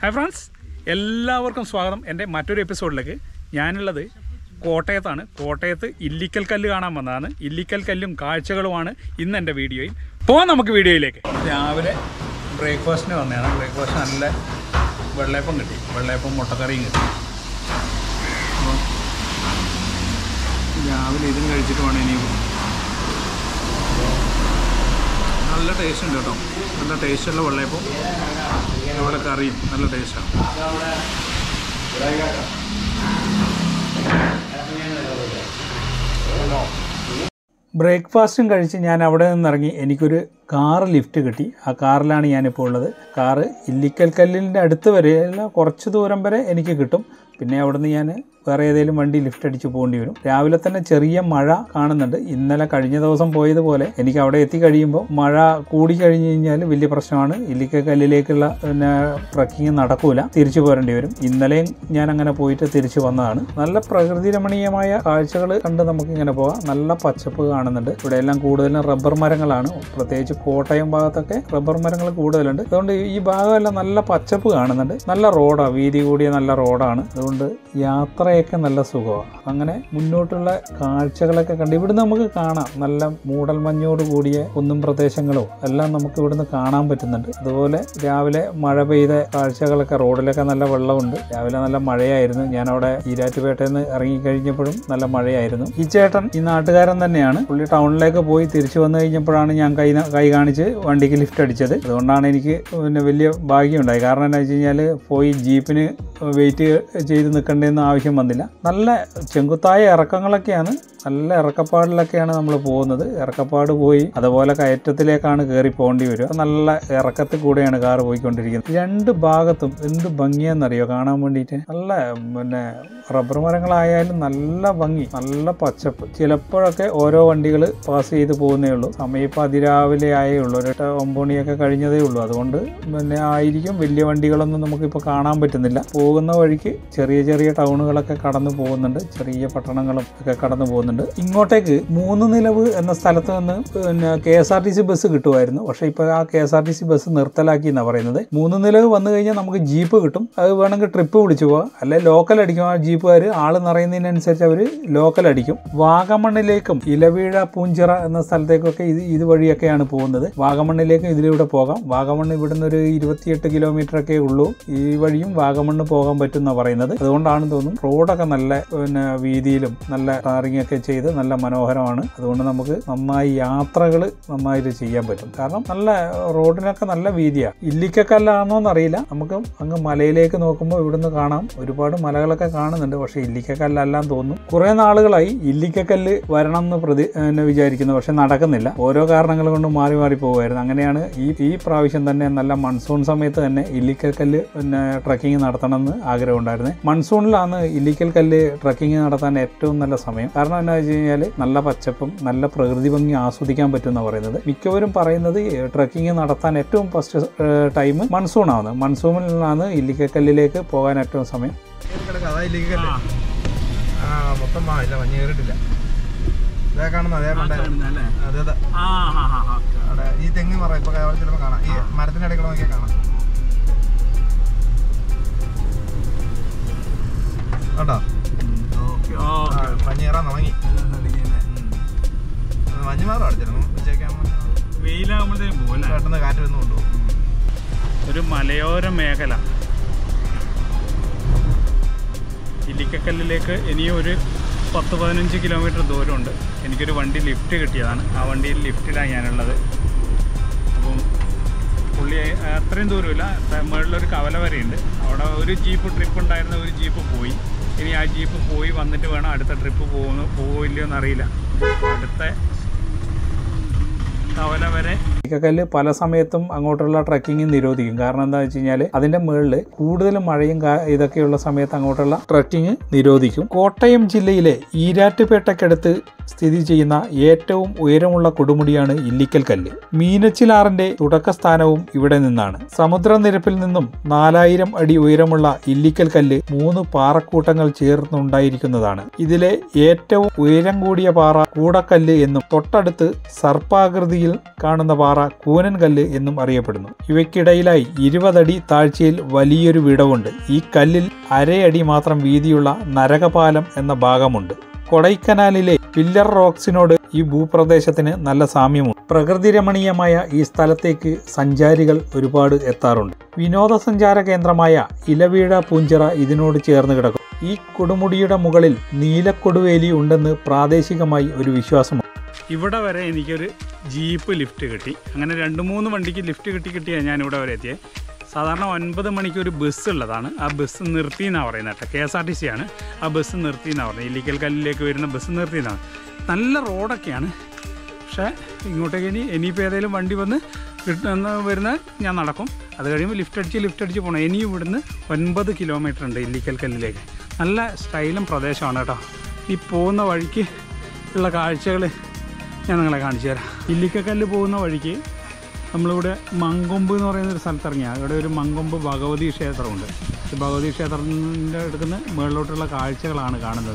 Hi friends, എല്ലാവർക്കും സ്വാഗതം എൻ്റെ മറ്റൊരു എപ്പിസോഡിലേക്ക്. ഞാനുള്ളത് കോട്ടയത്താണ്. കോട്ടയത്ത് ഇല്ലിക്കൽ കല്ല് കാണാൻ വന്നതാണ്. ഇല്ലിക്കൽ കല്ലും കാഴ്ചകളുമാണ് ഇന്ന് എൻ്റെ വീഡിയോയിൽ. പോകാം നമുക്ക് വീഡിയോയിലേക്ക്. രാവിലെ ബ്രേക്ക്ഫാസ്റ്റിന് വന്നതാണ്. ബ്രേക്ക്ഫാസ്റ്റ് നല്ല വെള്ളയപ്പം കിട്ടി, വെള്ളയപ്പം മുട്ടക്കറിയും കിട്ടി. അപ്പോൾ രാവിലെ ഇതും കഴിച്ചിട്ട് വേണം ഇനി നല്ല ടേസ്റ്റ് ഉണ്ട് കേട്ടോ. നല്ല ടേസ്റ്റുള്ള വെള്ളയപ്പം, ഇവിടെ കറിയും നല്ല ടേസ്റ്റാണ്. ബ്രേക്ക്ഫാസ്റ്റും കഴിച്ച് ഞാൻ അവിടെ നിന്നിറങ്ങി. എനിക്കൊരു കാറ് ലിഫ്റ്റ് കിട്ടി. ആ കാറിലാണ് ഞാനിപ്പോൾ ഉള്ളത്. കാറ് ഇല്ലിക്കൽ കല്ലിൻ്റെ അടുത്ത് വരെ അല്ല, കുറച്ച് ദൂരം വരെ എനിക്ക് കിട്ടും. പിന്നെ അവിടുന്ന് ഞാൻ വേറെ ഏതെങ്കിലും വണ്ടി ലിഫ്റ്റ് അടിച്ച് പോകേണ്ടി വരും. രാവിലെ തന്നെ ചെറിയ മഴ കാണുന്നുണ്ട്. ഇന്നലെ കഴിഞ്ഞ ദിവസം പോയതുപോലെ എനിക്ക് അവിടെ എത്തിക്കഴിയുമ്പോൾ മഴ കൂടി കഴിഞ്ഞ് കഴിഞ്ഞാൽ വലിയ പ്രശ്നമാണ്. ഇല്ലിക്കൽ കല്ലിലേക്കുള്ള ട്രക്കിങ് നടക്കൂല, തിരിച്ചു പോരേണ്ടി വരും. ഇന്നലെയും ഞാൻ അങ്ങനെ പോയിട്ട് തിരിച്ചു വന്നതാണ്. നല്ല പ്രകൃതി രമണീയമായ കാഴ്ചകൾ കണ്ട് നമുക്കിങ്ങനെ പോകാം. നല്ല പച്ചപ്പ് കാണുന്നുണ്ട്. ഇവിടെ എല്ലാം കൂടുതലും റബ്ബർ മരങ്ങളാണ്. പ്രത്യേകിച്ച് കോട്ടയം ഭാഗത്തൊക്കെ റബ്ബർ മരങ്ങൾ കൂടുതലുണ്ട്. അതുകൊണ്ട് ഈ ഭാഗമെല്ലാം നല്ല പച്ചപ്പ് കാണുന്നുണ്ട്. നല്ല റോഡാണ്, വീതി കൂടിയ നല്ല റോഡാണ്. അതുകൊണ്ട് യാത്രയൊക്കെ നല്ല സുഖമാണ്. അങ്ങനെ മുന്നോട്ടുള്ള കാഴ്ചകളൊക്കെ കണ്ട് ഇവിടുന്ന് നമുക്ക് കാണാം. നല്ല മൂടൽ മഞ്ഞോട് കൂടിയ കുന്നും പ്രദേശങ്ങളും എല്ലാം നമുക്ക് ഇവിടുന്ന് കാണാൻ പറ്റുന്നുണ്ട്. അതുപോലെ രാവിലെ മഴ പെയ്ത കാഴ്ചകളൊക്കെ, റോഡിലൊക്കെ നല്ല വെള്ളമുണ്ട്. രാവിലെ നല്ല മഴയായിരുന്നു. ഞാനവിടെ ഈരാറ്റുപേട്ടയിൽ നിന്ന് ഇറങ്ങിക്കഴിഞ്ഞപ്പോഴും നല്ല മഴയായിരുന്നു. ഈ ചേട്ടൻ ഈ നാട്ടുകാരൻ തന്നെയാണ്. പുള്ളി ടൗണിലേക്ക് പോയി തിരിച്ചു വന്നു കഴിഞ്ഞപ്പോഴാണ് ഞാൻ കൈ കാണിച്ച് വണ്ടിക്ക് ലിഫ്റ്റ് അടിച്ചത്. അതുകൊണ്ടാണ് എനിക്ക് വലിയ ഭാഗ്യമുണ്ടായി. കാരണം എന്താ വെച്ച് കഴിഞ്ഞാൽ പോയി ജീപ്പിന് വെയിറ്റ് ചെയ്ത് നിൽക്കേണ്ടതെന്ന് ആവശ്യം വന്നില്ല. നല്ല ചെങ്കുത്തായ ഇറക്കങ്ങളൊക്കെയാണ്, നല്ല ഇറക്കപ്പാടിലൊക്കെയാണ് നമ്മൾ പോകുന്നത്. ഇറക്കപ്പാട് പോയി അതുപോലെ കയറ്റത്തിലേക്കാണ് കയറി പോകേണ്ടി വരിക. നല്ല ഇറക്കത്തിൽ കൂടെയാണ് കാറ് പോയിക്കൊണ്ടിരിക്കുന്നത്. രണ്ട് ഭാഗത്തും എന്ത് ഭംഗിയാണെന്നറിയോ കാണാൻ വേണ്ടിയിട്ട്. നല്ല റബ്ബർ മരങ്ങളായാലും നല്ല ഭംഗി, നല്ല പച്ചപ്പ്. ചിലപ്പോഴൊക്കെ ഓരോ വണ്ടികൾ പാസ് ചെയ്ത് പോകുന്നേ ഉള്ളൂ. സമയം ഇപ്പം അതിരാവിലെ ആയേ ഉള്ളൂ, ഒരു 9 മണിയൊക്കെ കഴിഞ്ഞതേ ഉള്ളൂ. അതുകൊണ്ട് ആയിരിക്കും വലിയ വണ്ടികളൊന്നും നമുക്കിപ്പോൾ കാണാൻ പറ്റുന്നില്ല. പോകുന്ന വഴിക്ക് ചെറിയ ചെറിയ ടൗണുകളൊക്കെ കടന്നു പോകുന്നുണ്ട്, ചെറിയ പട്ടണങ്ങളും ഒക്കെ കടന്നു പോകുന്നുണ്ട്. ഇങ്ങോട്ടേക്ക് 3 നിലവ് എന്ന സ്ഥലത്ത് നിന്ന് KSRTC ബസ് കിട്ടുമായിരുന്നു. പക്ഷേ ഇപ്പോൾ ആ KSRTC ബസ് നിർത്തലാക്കി എന്നാണ് പറയുന്നത്. 3 നിലവ് വന്നു കഴിഞ്ഞാൽ നമുക്ക് ജീപ്പ് കിട്ടും. അത് വേണമെങ്കിൽ ട്രിപ്പ് വിളിച്ചു പോകാം, അല്ലെ ലോക്കൽ അടിക്കും. ആ ജീപ്പുകാർ ആൾ നിറയുന്നതിനനുസരിച്ച് അവർ ലോക്കൽ അടിക്കും. വാഗമണ്ണിലേക്കും ഇലവീഴ പൂഞ്ചിറ എന്ന സ്ഥലത്തേക്കൊക്കെ ഇതുവഴിയൊക്കെയാണ് പോകുന്നത്. വാഗമണ്ണിലേക്കും ഇതിലൂടെ പോകാം. വാഗമണ്ണ് ഇവിടുന്ന് ഒരു 28 കിലോമീറ്റർ ഒക്കെ ഉള്ളൂ. ഈ വഴിയും വാഗമണ്ണ് പോകാൻ പറ്റും എന്നാണ് പറയുന്നത്. അതുകൊണ്ടാണ് തോന്നും റോഡൊക്കെ നല്ല വീതിയിലും നല്ല ടാറിംഗ് ഒക്കെ ചെയ്ത് നല്ല മനോഹരമാണ്. അതുകൊണ്ട് നമുക്ക് നന്നായി യാത്രകൾ നന്നായിട്ട് ചെയ്യാൻ പറ്റും. കാരണം നല്ല റോഡിനൊക്കെ നല്ല വീതിയാണ്. ഇല്ലിക്കക്കല്ലാണോന്നറിയില്ല. നമുക്ക് അങ്ങ് മലയിലേക്ക് നോക്കുമ്പോൾ ഇവിടുന്ന് കാണാം, ഒരുപാട് മലകളൊക്കെ കാണുന്നുണ്ട്. പക്ഷെ ഇല്ലിക്കക്കല്ലെല്ലാം തോന്നും. കുറെ നാളുകളായി ഇല്ലിക്കക്കല്ല് വരണം എന്ന് വിചാരിക്കുന്നു, പക്ഷെ നടക്കുന്നില്ല. ഓരോ കാരണങ്ങൾ കൊണ്ട് മാറി മാറി പോകുമായിരുന്നു. അങ്ങനെയാണ് ഈ പ്രാവശ്യം തന്നെ നല്ല മൺസൂൺ സമയത്ത് തന്നെ ഇല്ലിക്കക്കല്ല് ട്രക്കിങ് നടത്തണമെന്ന് ആഗ്രഹമുണ്ടായിരുന്നത്. മൺസൂണിലാണ് ഇല്ലിക്കൽ കല്ല് ട്രക്കിങ് നടത്താൻ ഏറ്റവും നല്ല സമയം. കാരണം എന്താ വെച്ച് കഴിഞ്ഞാൽ നല്ല പച്ചപ്പും നല്ല പ്രകൃതി ഭംഗി ആസ്വദിക്കാൻ പറ്റുമെന്നാണ് പറയുന്നത്. മിക്കവരും പറയുന്നത് ട്രക്കിങ് നടത്താൻ ഏറ്റവും ഫസ്റ്റ് ടൈം മൺസൂണാണ്. മൺസൂണിലാണ് ഇല്ലിക്കക്കല്ലിലേക്ക് പോകാൻ ഏറ്റവും സമയം. മൊത്തം മഞ്ഞ് കയറിയിട്ടില്ല. അതേ കാണുന്ന അതേ ഈ തെങ്ങ് മറ ഇപ്പൊ ചിലപ്പോ കാണാം. ഈ മരത്തിന്റെ ഇടയ്ക്കുള്ള നോക്കിയാൽ കാണാം കേട്ടോ. മഞ്ഞ് കയറാൻ തുടങ്ങി. മഞ്ഞ് മാറും അടിച്ചിരുന്നു. വെയിലാകുമ്പോഴത്തേക്കും പോകും, പെട്ടെന്ന് കാറ്റ് വന്നു കൊണ്ടുപോകും. ഒരു മലയോര മേഖല. ഇല്ലിക്കക്കല്ലിലേക്ക് ഇനിയും ഒരു 10-15 കിലോമീറ്റർ ദൂരമുണ്ട്. എനിക്കൊരു വണ്ടി ലിഫ്റ്റ് കിട്ടിയതാണ്. ആ വണ്ടിയിൽ ലിഫ്റ്റിലാണ് ഞാനുള്ളത്. അപ്പം പുള്ളി അത്രയും ദൂരമില്ല, മുകളിലൊരു കവല വരെയുണ്ട്. അവിടെ ഒരു ജീപ്പ് ട്രിപ്പ് ഉണ്ടായിരുന്ന ഒരു ജീപ്പ് പോയി. ഇനി ആ ജീപ്പ് പോയി വന്നിട്ട് വേണം അടുത്ത ട്രിപ്പ് പോവില്ലയോ എന്നറിയില്ല. അടുത്ത കവല വരെ ഇല്ലിക്കക്കല്ല് പല സമയത്തും അങ്ങോട്ടുള്ള ട്രക്കിങ് നിരോധിക്കും. കാരണം എന്താ വെച്ച് കഴിഞ്ഞാൽ അതിന്റെ മുകളിൽ കൂടുതലും മഴയും ഇതൊക്കെയുള്ള സമയത്ത് അങ്ങോട്ടുള്ള ട്രക്കിങ് നിരോധിക്കും. കോട്ടയം ജില്ലയിലെ ഈരാറ്റുപേട്ടയ്ക്കടുത്ത് സ്ഥിതി ചെയ്യുന്ന ഏറ്റവും ഉയരമുള്ള കൊടുമുടിയാണ് ഇല്ലിക്കൽ കല്ല്. മീനച്ചിലാറിന്റെ തുടക്കസ്ഥാനവും ഇവിടെ നിന്നാണ്. സമുദ്രനിരപ്പിൽ നിന്നും 4000 അടി ഉയരമുള്ള ഇല്ലിക്കൽ കല്ല് 3 പാറക്കൂട്ടങ്ങൾ ചേർന്നുണ്ടായിരിക്കുന്നതാണ്. ഇതിലെ ഏറ്റവും ഉയരം കൂടിയ പാറ കൂടക്കല്ല് എന്നും തൊട്ടടുത്ത് സർപ്പാകൃതിയിൽ കാണുന്ന പാറ കൂനൻ കല്ല് എന്നും അറിയപ്പെടുന്നു. ഇവയ്ക്കിടയിലായി 20 അടി താഴ്ചയിൽ വലിയൊരു വിടവുണ്ട്. ഈ കല്ലിൽ അരയടി മാത്രം വീതിയുള്ള നരകപാലം എന്ന ഭാഗമുണ്ട്. കൊടൈക്കനാലിലെ പില്ലർ റോക്സിനോട് ഈ ഭൂപ്രദേശത്തിന് നല്ല സാമ്യമുണ്ട്. പ്രകൃതി രമണീയമായ ഈ സ്ഥലത്തേക്ക് സഞ്ചാരികൾ ഒരുപാട് എത്താറുണ്ട്. വിനോദസഞ്ചാര കേന്ദ്രമായ ഇലവീഴ പൂഞ്ചിറ ഇതിനോട് ചേർന്ന് കിടക്കും. ഈ കൊടുമുടിയുടെ മുകളിൽ നീലക്കൊടുവേലി ഉണ്ടെന്ന് പ്രാദേശികമായി ഒരു വിശ്വാസമുണ്ട്. ഇവിടെ വരെ എനിക്കൊരു ജീപ്പ് ലിഫ്റ്റ് കിട്ടി. അങ്ങനെ 2-3 വണ്ടിക്ക് ലിഫ്റ്റ് കിട്ടിയാണ് ഞാൻ ഇവിടെ വരെ എത്തിയത്. സാധാരണ 9 മണിക്ക് ഒരു ബസ് ഉള്ളതാണ്. ആ ബസ് നിർത്തി എന്നാണ് പറയുന്നത് കേട്ടോ. KSRTC ആണ്. ആ ബസ് നിർത്തി എന്നാണ് പറയുന്നത്. ഇല്ലിക്കൽ കല്ലിലേക്ക് വരുന്ന ബസ് നിർത്തി എന്നാണ്. നല്ല റോഡൊക്കെയാണ്. പക്ഷേ ഇങ്ങോട്ടേക്ക് ഇനിയിപ്പോൾ ഏതെങ്കിലും വണ്ടി വന്ന് വരുന്ന ഞാൻ നടക്കും. അത് കഴിയുമ്പോൾ ലിഫ്റ്റ് അടിച്ച് പോകണം. ഇനിയും ഇവിടുന്ന് 9 കിലോമീറ്റർ ഉണ്ട് ഇല്ലിക്കൽ കല്ലിലേക്ക്. നല്ല സ്റ്റൈലും പ്രദേശമാണ് കേട്ടോ. ഈ പോകുന്ന വഴിക്ക് ഉള്ള കാഴ്ചകൾ ഞാൻ നിങ്ങളെ കാണിച്ചു തരാം. ഇല്ലിക്കൽ കല്ല് പോകുന്ന വഴിക്ക് നമ്മളിവിടെ മങ്കൊമ്പ് എന്ന് പറയുന്നൊരു സ്ഥലത്തിറങ്ങിയാൽ ഇവിടെ ഒരു മങ്കൊമ്പ് ഭഗവതി ക്ഷേത്രമുണ്ട്. ഈ ഭഗവതി ക്ഷേത്രത്തിൻ്റെ അടുക്കുന്ന മുകളിലോട്ടുള്ള കാഴ്ചകളാണ് കാണുന്നത്.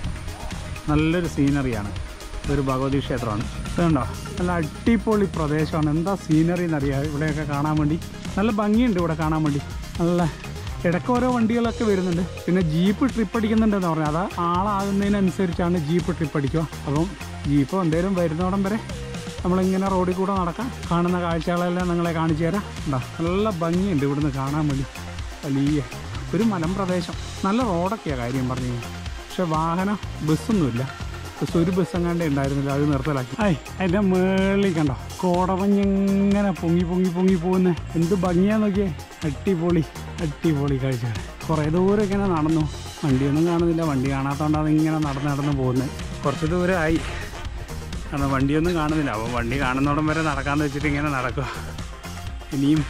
നല്ലൊരു സീനറിയാണ്. ഇതൊരു ഭഗവതി ക്ഷേത്രമാണ്. ഇതുണ്ടോ, നല്ല അടിപൊളി പ്രദേശമാണ്. എന്താ സീനറി എന്നറിയാം. ഇവിടെയൊക്കെ കാണാൻ വേണ്ടി നല്ല ഭംഗിയുണ്ട്. ഇവിടെ കാണാൻ വേണ്ടി നല്ല ഇടയ്ക്ക് ഓരോ വണ്ടികളൊക്കെ വരുന്നുണ്ട്. പിന്നെ ജീപ്പ് ട്രിപ്പ് അടിക്കുന്നുണ്ടെന്ന് പറഞ്ഞാൽ അത് ആളാകുന്നതിനനുസരിച്ചാണ് ജീപ്പ് ട്രിപ്പ് അടിക്കുക. അപ്പം ജീപ്പ് എന്തെങ്കിലും വരുന്നോടം വരെ നമ്മളിങ്ങനെ റോഡിൽ കൂടെ നടക്കാം. കാണുന്ന കാഴ്ചകളെല്ലാം നിങ്ങളെ കാണിച്ചു തരാം. എന്താ നല്ല ഭംഗിയുണ്ട് ഇവിടുന്ന് കാണാൻ വേണ്ടി. വലിയ ഒരു മലമ്പ്രദേശം. നല്ല റോഡൊക്കെയാണ് കാര്യം പറഞ്ഞു കഴിഞ്ഞാൽ. പക്ഷെ ബസ്സൊന്നുമില്ല. ഒരു ബസ് എങ്ങാണ്ടേ ഉണ്ടായിരുന്നില്ല. അത് നിർത്തലാക്കി. അതിൻ്റെ മേളിൽ കണ്ടോ കോടമഞ്ഞിങ്ങനെ പൊങ്ങി പോകുന്നത്. എന്ത് ഭംഗിയാന്ന് നോക്കിയേ. അടിപൊളി കാഴ്ചകൾ. കുറേ ദൂരം ഇങ്ങനെ നടന്നു. വണ്ടിയൊന്നും കാണുന്നില്ല. വണ്ടി കാണാത്തതുകൊണ്ടാണ് ഇങ്ങനെ നടന്ന് പോകുന്നത്. കുറച്ച് ദൂരമായി. കാരണം വണ്ടിയൊന്നും കാണുന്നില്ല. അപ്പോൾ വണ്ടി കാണുന്നോടം വരെ നടക്കാമെന്ന് വെച്ചിട്ട് ഇങ്ങനെ നടക്കുക. ഇനിയും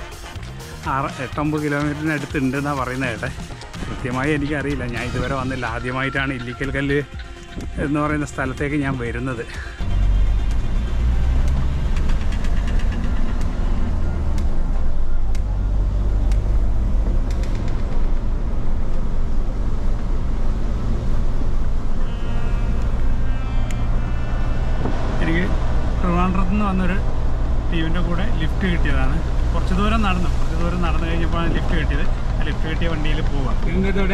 8-9 കിലോമീറ്ററിനടുത്തുണ്ട് എന്നാണ് പറയുന്നത് കേട്ടെ. കൃത്യമായി എനിക്കറിയില്ല. ഞാൻ ഇതുവരെ വന്നില്ല. ആദ്യമായിട്ടാണ് ഇല്ലിക്കൽ കല്ല് എന്ന് പറയുന്ന സ്ഥലത്തേക്ക് ഞാൻ വരുന്നത്. എനിക്ക് ട്രിവാൻഡ്രത്ത് നിന്ന് വന്നൊരു ടീമിൻ്റെ കൂടെ ലിഫ്റ്റ് കിട്ടിയതാണ്. കുറച്ച് ദൂരം നടന്നു കഴിഞ്ഞപ്പോഴാണ് ലിഫ്റ്റ് കിട്ടിയത്. ആ ലിഫ്റ്റ് കിട്ടിയ വണ്ടിയിൽ പോവാം. ഇതിൻ്റെ ഇവിടെ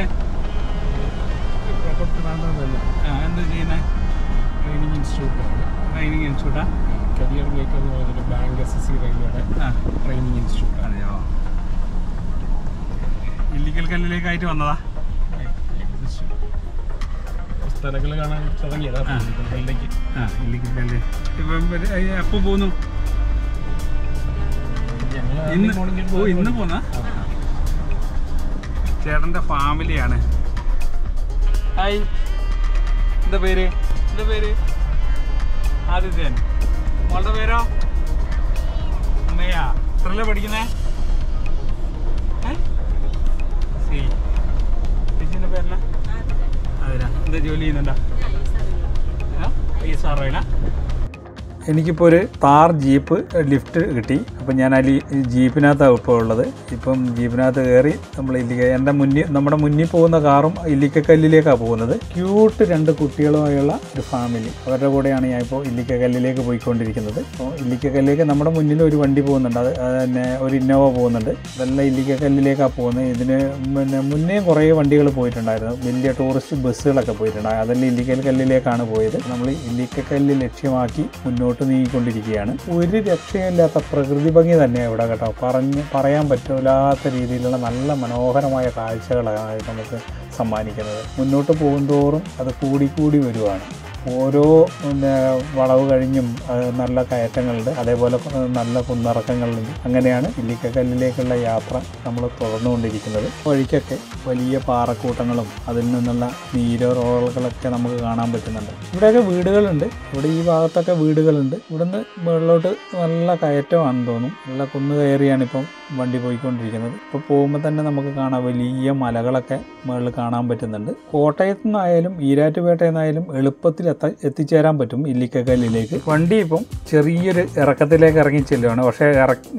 എന്താ ചെയ്യുന്നത്? ട്രെയിനിങ് ഇൻസ്റ്റിറ്റ്യൂട്ടാ? കരിയർ മേക്കർ എന്ന് പറഞ്ഞൊരു ബാങ്ക് SSC റെയിൽവേയുടെ ട്രെയിനിങ് ഇൻസ്റ്റിറ്റ്യൂട്ട്. അതെയോ? ഇല്ലിക്കൽ കല്ലിലേക്കായിട്ട് വന്നതാ? സ്ഥലങ്ങൾ കാണാൻ തുടങ്ങിയതാ ഇല്ലിക്കൽ കല്ല്. ഇപ്പം എപ്പോൾ പോന്നു? ഇന്ന് പോന്ന ചേട്ടൻ്റെ ഫാമിലിയാണ്. ഹായ്, എന്താ പേര്? ആദിത്യൻ. മോളുടെ പേരോ? അമ്മയാ. എത്രയല്ലേ പഠിക്കുന്നേ? ചേച്ചീൻ്റെ പേരില? അതിനാ. എന്താ ജോലി ചെയ്യുന്നുണ്ടോ? PSROയിലാ? എനിക്കിപ്പോൾ ഒരു താർ ജീപ്പ് ലിഫ്റ്റ് കിട്ടി. അപ്പം ഞാൻ ജീപ്പിനകത്താണ് ഇപ്പോൾ ഉള്ളത്. ഇപ്പം ജീപ്പിനകത്ത് കയറി നമ്മൾ നമ്മുടെ മുന്നിൽ പോകുന്ന കാറും ഇല്ലിക്കക്കല്ലിലേക്കാണ് പോകുന്നത്. ക്യൂട്ട് 2 കുട്ടികളുമായുള്ള ഒരു ഫാമിലി. അവരുടെ കൂടെയാണ് ഞാൻ ഇപ്പോൾ ഇല്ലിക്കക്കല്ലിലേക്ക് പോയിക്കൊണ്ടിരിക്കുന്നത്. അപ്പോൾ ഇല്ലിക്കക്കല്ലിലേക്ക് നമ്മുടെ മുന്നിൽ ഒരു വണ്ടി പോകുന്നുണ്ട്. അത് തന്നെ ഒരു ഇന്നോവ പോകുന്നുണ്ട്. ഇതെല്ലാം ഇല്ലിക്കക്കല്ലിലേക്കാണ് പോകുന്നത്. ഇതിന് മുന്നേ കുറേ വണ്ടികൾ പോയിട്ടുണ്ടായിരുന്നു. വലിയ ടൂറിസ്റ്റ് ബസ്സുകളൊക്കെ പോയിട്ടുണ്ടായിരുന്നു. അതെല്ലാം ഇല്ലിക്കൽ കല്ലിലേക്കാണ് പോയത്. നമ്മൾ ഇല്ലിക്കക്കല്ല് ലക്ഷ്യമാക്കി മുന്നോട്ട് നീങ്ങിക്കൊണ്ടിരിക്കുകയാണ്. ഒരു രക്ഷയില്ലാത്ത പ്രകൃതി ഭംഗി തന്നെയാണ് ഇവിടെ കേട്ടോ. പറയാൻ പറ്റില്ലാത്ത രീതിയിലുള്ള നല്ല മനോഹരമായ കാഴ്ചകളാണ് നമുക്ക് സമ്മാനിക്കുന്നത്. മുന്നോട്ട് പോകുന്തോറും അത് കൂടി വരുവാണ്. ഓരോ വളവ് കഴിഞ്ഞും നല്ല കയറ്റങ്ങളുണ്ട്. അതേപോലെ നല്ല കുന്നിറക്കങ്ങളുണ്ട്. അങ്ങനെയാണ് ഇല്ലിക്കക്കല്ലിലേക്കുള്ള യാത്ര നമ്മൾ തുടർന്നുകൊണ്ടിരിക്കുന്നത്. വഴിക്കൊക്കെ വലിയ പാറക്കൂട്ടങ്ങളും അതിൽ നിന്നുള്ള നീരോറോകളൊക്കെ നമുക്ക് കാണാൻ പറ്റുന്നുണ്ട്. ഇവിടെയൊക്കെ വീടുകളുണ്ട്. ഇവിടെ ഈ ഭാഗത്തൊക്കെ വീടുകളുണ്ട്. ഇവിടുന്ന് മുകളിലോട്ട് നല്ല കയറ്റമാണെന്ന് തോന്നും. നല്ല കുന്ന് കയറിയാണിപ്പം വണ്ടി പോയിക്കൊണ്ടിരിക്കുന്നത്. ഇപ്പോൾ പോകുമ്പോൾ തന്നെ നമുക്ക് കാണാം വലിയ മലകളൊക്കെ മുകളിൽ കാണാൻ പറ്റുന്നുണ്ട്. കോട്ടയത്തു നിന്നായാലും ഈരാറ്റുപേട്ടയിൽ നിന്നായാലും എളുപ്പത്തിൽ എത്തിച്ചേരാൻ പറ്റും ഇല്ലിക്കക്കല്ലിലേക്ക്. വണ്ടി ഇപ്പം ചെറിയൊരു ഇറക്കത്തിലേക്ക് ഇറങ്ങി ചെല്ലുകയാണ്. പക്ഷേ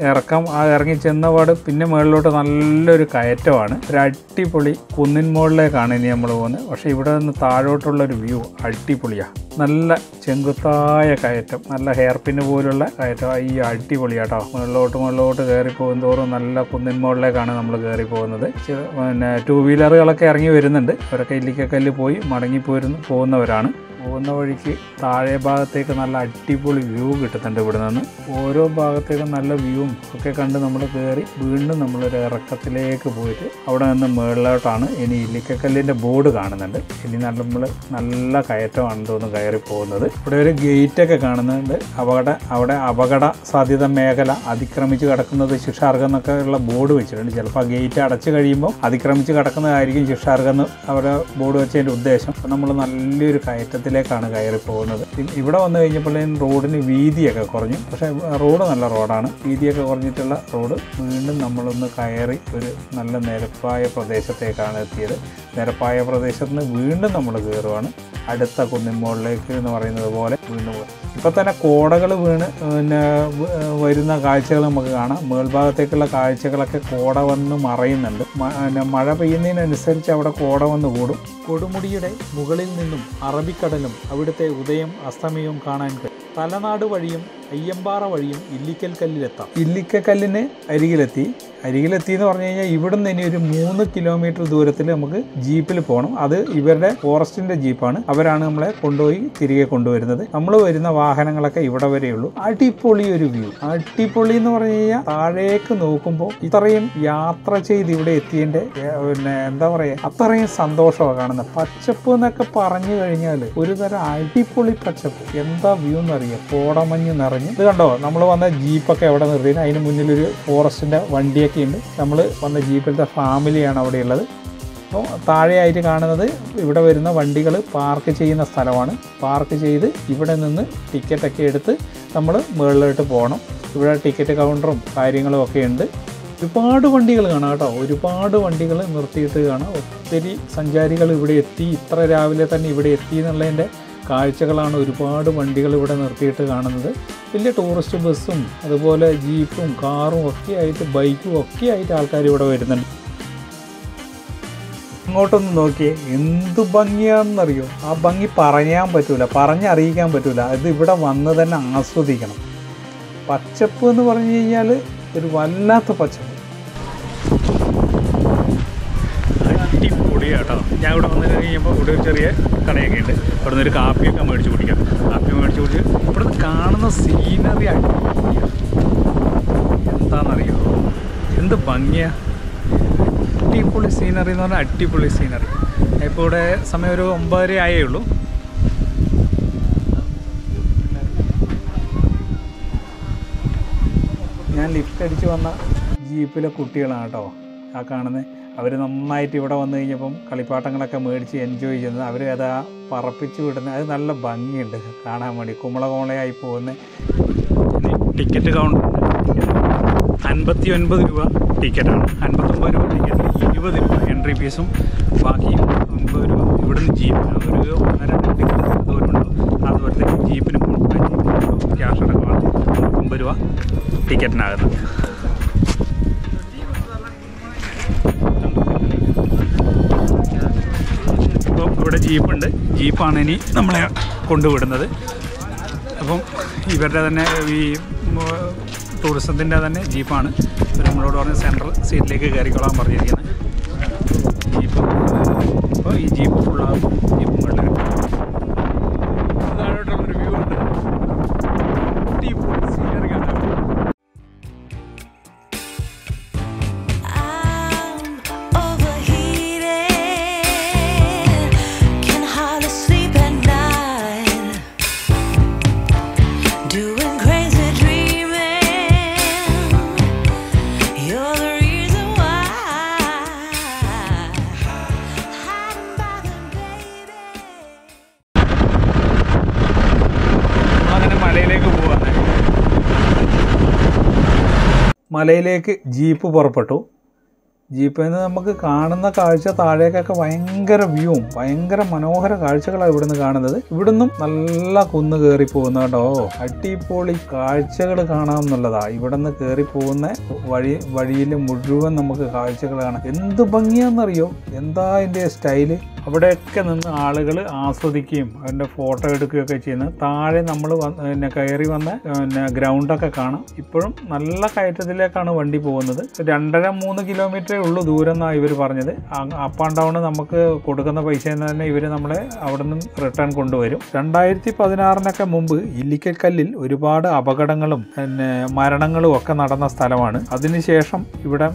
ഇറങ്ങി ചെന്നപാട് പിന്നെ മുകളിലോട്ട് നല്ലൊരു കയറ്റമാണ്. ഒരു അടിപൊളി കുന്നിൻ മുകളിലേക്കാണ് ഇനി നമ്മൾ പോകുന്നത്. പക്ഷേ ഇവിടെ നിന്ന് താഴോട്ടുള്ളൊരു വ്യൂ അടിപൊളിയാണ്. നല്ല ചെങ്കുത്തായ കയറ്റം, നല്ല ഹെയർ പിന്ന് പോലുള്ള കയറ്റം. ഈ അടിപൊളിയാട്ടോ. മുകളിലോട്ട് കയറി പോകും തോറും നല്ല കുന്നിൻ മുകളിലേക്കാണ് നമ്മൾ കയറി പോകുന്നത്. പിന്നെ 2 വീലറുകളൊക്കെ ഇറങ്ങി വരുന്നുണ്ട്. അവരൊക്കെ ഇല്ലിക്കക്കല്ല് പോയി മടങ്ങി പോകുന്നവരാണ്. പോകുന്ന വഴിക്ക് താഴെ ഭാഗത്തേക്ക് നല്ല അടിപൊളി വ്യൂ കിട്ടുന്നുണ്ട്. ഇവിടെ നിന്ന് ഓരോ ഭാഗത്തേക്കും നല്ല വ്യൂവും ഒക്കെ കണ്ട് നമ്മൾ കയറി വീണ്ടും നമ്മളൊരു ഇറക്കത്തിലേക്ക് പോയിട്ട് അവിടെ നിന്ന് മുകളിലോട്ടാണ് ഇനി ഇല്ലിക്കക്കല്ലിൻ്റെ ബോർഡ് കാണുന്നുണ്ട്. ഇനി നമ്മൾ നല്ല കയറ്റമാണെന്ന് തോന്നുന്നു കയറി പോകുന്നത്. ഇവിടെ ഒരു ഗേറ്റൊക്കെ കാണുന്നുണ്ട്. അവിടെ അപകട സാധ്യത മേഖല അതിക്രമിച്ച് കിടക്കുന്നത് ശിക്ഷാർഹം എന്നൊക്കെ ഉള്ള ബോർഡ് വെച്ചിട്ടുണ്ട്. ചിലപ്പോൾ ആ ഗേറ്റ് അടച്ചു കഴിയുമ്പോൾ അതിക്രമിച്ച് കിടക്കുന്നതായിരിക്കും ശിക്ഷാർഹം എന്ന് അവരെ ബോർഡ് വെച്ചതിൻ്റെ ഉദ്ദേശം. അപ്പം നമ്മൾ നല്ലൊരു കയറ്റത്തിലേക്കാണ് കയറി പോകുന്നത്. ഇവിടെ വന്നു കഴിഞ്ഞപ്പോഴേക്കും റോഡിന് വീതിയൊക്കെ കുറഞ്ഞു. പക്ഷേ റോഡ് നല്ല റോഡാണ്. വീതിയൊക്കെ കുറഞ്ഞിട്ടുള്ള റോഡ്. വീണ്ടും നമ്മളൊന്ന് കയറി ഒരു നല്ല നിരപ്പായ പ്രദേശത്തേക്കാണ് എത്തിയത്. നിരപ്പായ പ്രദേശത്ത് നിന്ന് വീണ്ടും നമ്മൾ കയറുവാണ് അടുത്ത കുന്നിൻ മുകളിലേക്ക് എന്ന് പറയുന്നത് പോലെ വീണ്ടും പോകും. ഇപ്പം തന്നെ കോടകൾ വീണ് പിന്നെ വരുന്ന കാഴ്ചകൾ നമുക്ക് കാണാം. മേൽഭാഗത്തേക്കുള്ള കാഴ്ചകളൊക്കെ കോട വന്ന് മറയുന്നുണ്ട്. മഴ പെയ്യുന്നതിനനുസരിച്ച് അവിടെ കോട വന്ന് കൂടും. കൊടുമുടിയുടെ മുകളിൽ നിന്നും അറബിക്കടലും അവിടുത്തെ ഉദയം അസ്തമയവും കാണാൻ കഴിയും. തലനാട് വഴിയും അയ്യമ്പാറ വഴിയും ഇല്ലിക്കൽക്കല്ലിലെത്താം. ഇല്ലിക്കക്കല്ലിന് അരികിലെത്തി എന്ന് പറഞ്ഞു കഴിഞ്ഞാൽ ഇവിടുന്ന് ഇനി ഒരു 3 കിലോമീറ്റർ ദൂരത്തിൽ നമുക്ക് ജീപ്പിൽ പോകണം. അത് ഇവരുടെ ഫോറസ്റ്റിൻ്റെ ജീപ്പാണ്. അവരാണ് നമ്മളെ തിരികെ കൊണ്ടുവരുന്നത്. നമ്മൾ വരുന്ന വാഹനങ്ങളൊക്കെ ഇവിടെ വരെയുള്ളൂ. അടിപൊളി ഒരു വ്യൂ. അടിപൊളി എന്ന് പറഞ്ഞു കഴിഞ്ഞാൽ താഴേക്ക് നോക്കുമ്പോൾ ഇത്രയും യാത്ര ചെയ്ത് ഇവിടെ എത്തിയതിൻ്റെ പിന്നെ എന്താ പറയുക, അത്രയും സന്തോഷമാണ് കാണുന്നത്. പച്ചപ്പ് എന്നൊക്കെ പറഞ്ഞു കഴിഞ്ഞാൽ ഒരു തരം അടിപൊളി പച്ചപ്പ്. എന്താ വ്യൂ എന്നറിയാം. കോടമഞ്ഞ് നിറഞ്ഞ് ഇത് കണ്ടോ. നമ്മൾ വന്ന ജീപ്പൊക്കെ അവിടെ നിർത്തിയത്. അതിന് മുന്നിലൊരു ഫോറസ്റ്റിൻ്റെ വണ്ടിയൊക്കെ ഉണ്ട്. നമ്മൾ വന്ന ജീപ്പിലത്തെ ഫാമിലിയാണ് അവിടെ ഉള്ളത്. അപ്പോൾ താഴെയായിട്ട് കാണുന്നത് ഇവിടെ വരുന്ന വണ്ടികൾ പാർക്ക് ചെയ്യുന്ന സ്ഥലമാണ്. പാർക്ക് ചെയ്ത് ഇവിടെ നിന്ന് ടിക്കറ്റൊക്കെ എടുത്ത് നമ്മൾ മുകളിലോട്ട് പോകണം. ഇവിടെ ടിക്കറ്റ് കൗണ്ടറും കാര്യങ്ങളും ഒക്കെ ഉണ്ട്. ഒരുപാട് വണ്ടികൾ കാണാം കേട്ടോ. ഒരുപാട് വണ്ടികൾ നിർത്തിയിട്ട് കാണാം. ഒത്തിരി സഞ്ചാരികൾ ഇവിടെ എത്തി. ഇത്ര രാവിലെ തന്നെ ഇവിടെ എത്തി എന്നുള്ളതിൻ്റെ കാഴ്ചകളാണ് ഒരുപാട് വണ്ടികൾ ഇവിടെ നിർത്തിയിട്ട് കാണുന്നത്. വലിയ ടൂറിസ്റ്റ് ബസ്സും അതുപോലെ ജീപ്പും കാറും ഒക്കെ ആയിട്ട് ബൈക്കും ഒക്കെ ആയിട്ട് ആൾക്കാർ ഇവിടെ വരുന്നുണ്ട്. അങ്ങോട്ടൊന്ന് നോക്കിയേ, എന്ത് ഭംഗിയാണെന്നറിയോ. ആ ഭംഗി പറയാൻ പറ്റൂല, പറഞ്ഞറിയിക്കാൻ പറ്റൂല. ഇത് ഇവിടെ വന്ന് തന്നെ ആസ്വദിക്കണം. പച്ചപ്പ് എന്ന് പറഞ്ഞു കഴിഞ്ഞാൽ ഒരു വല്ലാത്ത പച്ചപ്പ്. അടിപൊളിയാട്ടോ. ഞാൻ ഇവിടെ വന്നു കഴിയുമ്പോൾ ഇവിടെ ഒരു ചെറിയ കടയൊക്കെ ഉണ്ട്. ഇവിടെ നിന്ന് ഒരു കാപ്പിയൊക്കെ മേടിച്ച് കുടിക്കാം. കാപ്പി മേടിച്ച് കുടിച്ച് ഇവിടെ കാണുന്ന സീനറി അടിപൊളിയാണ്. എന്താണെന്നറിയോ, എന്ത് ഭംഗിയാണ്. അടിപൊളി സീനറി എന്ന് പറഞ്ഞാൽ അടിപൊളി സീനറി. ഇപ്പോൾ ഇവിടെ സമയം ഒരു 9:30 ആയേ ഉള്ളൂ. ഞാൻ ലിഫ്റ്റ് അടിച്ച് വന്ന ജീപ്പിലെ കുട്ടികളാണ് കേട്ടോ ആ കാണുന്നത്. അവർ നന്നായിട്ട് ഇവിടെ വന്നു കഴിഞ്ഞപ്പം കളിപ്പാട്ടങ്ങളൊക്കെ മേടിച്ച് എൻജോയ് ചെയ്യുന്നത്. അവർ അത് പറപ്പിച്ച് വിടുന്നത്. അത് നല്ല ഭംഗിയുണ്ട് കാണാൻ വേണ്ടി. കുമളയായി പോകുന്ന ടിക്കറ്റ് കൗണ്ടർ 59 രൂപ ടിക്കറ്റാണ്. 59 രൂപ ടിക്കറ്റ്, 20 രൂപ എൻട്രി ഫീസും ബാക്കി 9 രൂപ. ഇവിടുന്ന് ജീപ്പിന് ഒരു 1-2 ടിക്കറ്റ് ദൂരമുണ്ടോ അതുപോലെ ജീപ്പിന് ക്യാഷ് അടക്കമാണ് 9 രൂപ ടിക്കറ്റിനാകുന്നത്. ഇപ്പോൾ ഇവിടെ ജീപ്പുണ്ട്. ജീപ്പാണ് ഇനി നമ്മളെ കൊണ്ടുവിടുന്നത്. അപ്പം ഇവരുടെ തന്നെ ഈ ടൂറിസത്തിൻ്റെ തന്നെ ജീപ്പാണ്. നമ്മളോട് പറഞ്ഞ് സെൻട്രൽ സീറ്റിലേക്ക് കയറിക്കൊള്ളാൻ പറഞ്ഞിരിക്കുന്നത്. ജീപ്പ് അപ്പോൾ ഈ ജീപ്പ് ഫുള്ളാകും. ജീപ്പും കണ്ടു താഴോട്ടുള്ളൊരു വ്യൂ ഉണ്ട്. സീനറി കണ്ടു. മലയിലേക്ക് ജീപ്പ് പുറപ്പെട്ടു. ജീപ്പിൽ നിന്ന് നമുക്ക് കാണുന്ന കാഴ്ച താഴേക്കൊക്കെ ഭയങ്കര വ്യൂവും ഭയങ്കര മനോഹര കാഴ്ചകളാണ് ഇവിടുന്ന് കാണുന്നത്. ഇവിടുന്നും നല്ല കുന്ന് കയറി പോകുന്ന കേട്ടോ, അടിപൊളി കാഴ്ചകൾ കാണാമെന്നുള്ളതാണ്. ഇവിടുന്ന് കയറി പോകുന്ന വഴിയിൽ മുഴുവൻ നമുക്ക് കാഴ്ചകൾ കാണാം. എന്ത് ഭംഗിയാണെന്നറിയോ, എന്താ അതിൻ്റെ സ്റ്റൈല്. അവിടെയൊക്കെ നിന്ന് ആളുകൾ ആസ്വദിക്കുകയും അതിൻ്റെ ഫോട്ടോ എടുക്കുകയൊക്കെ ചെയ്യുന്നത്. താഴെ നമ്മൾ കയറി വന്ന ഗ്രൗണ്ടൊക്കെ കാണാം. ഇപ്പോഴും നല്ല കയറ്റത്തിലേക്കാണ് വണ്ടി പോകുന്നത്. 2.5-3 കിലോമീറ്ററേ ഉള്ളൂ ദൂരം എന്നാണ് ഇവർ പറഞ്ഞത്. അപ്പ് ആൻഡ് ഡൗൺ നമുക്ക് കൊടുക്കുന്ന പൈസയിൽ നിന്ന് തന്നെ ഇവർ നമ്മളെ അവിടെ നിന്ന് റിട്ടേൺ കൊണ്ടുവരും. 2016 മുമ്പ് ഇല്ലിക്കൽക്കല്ലിൽ ഒരുപാട് അപകടങ്ങളും മരണങ്ങളും ഒക്കെ നടന്ന സ്ഥലമാണ്. അതിനുശേഷം ഇവിടെ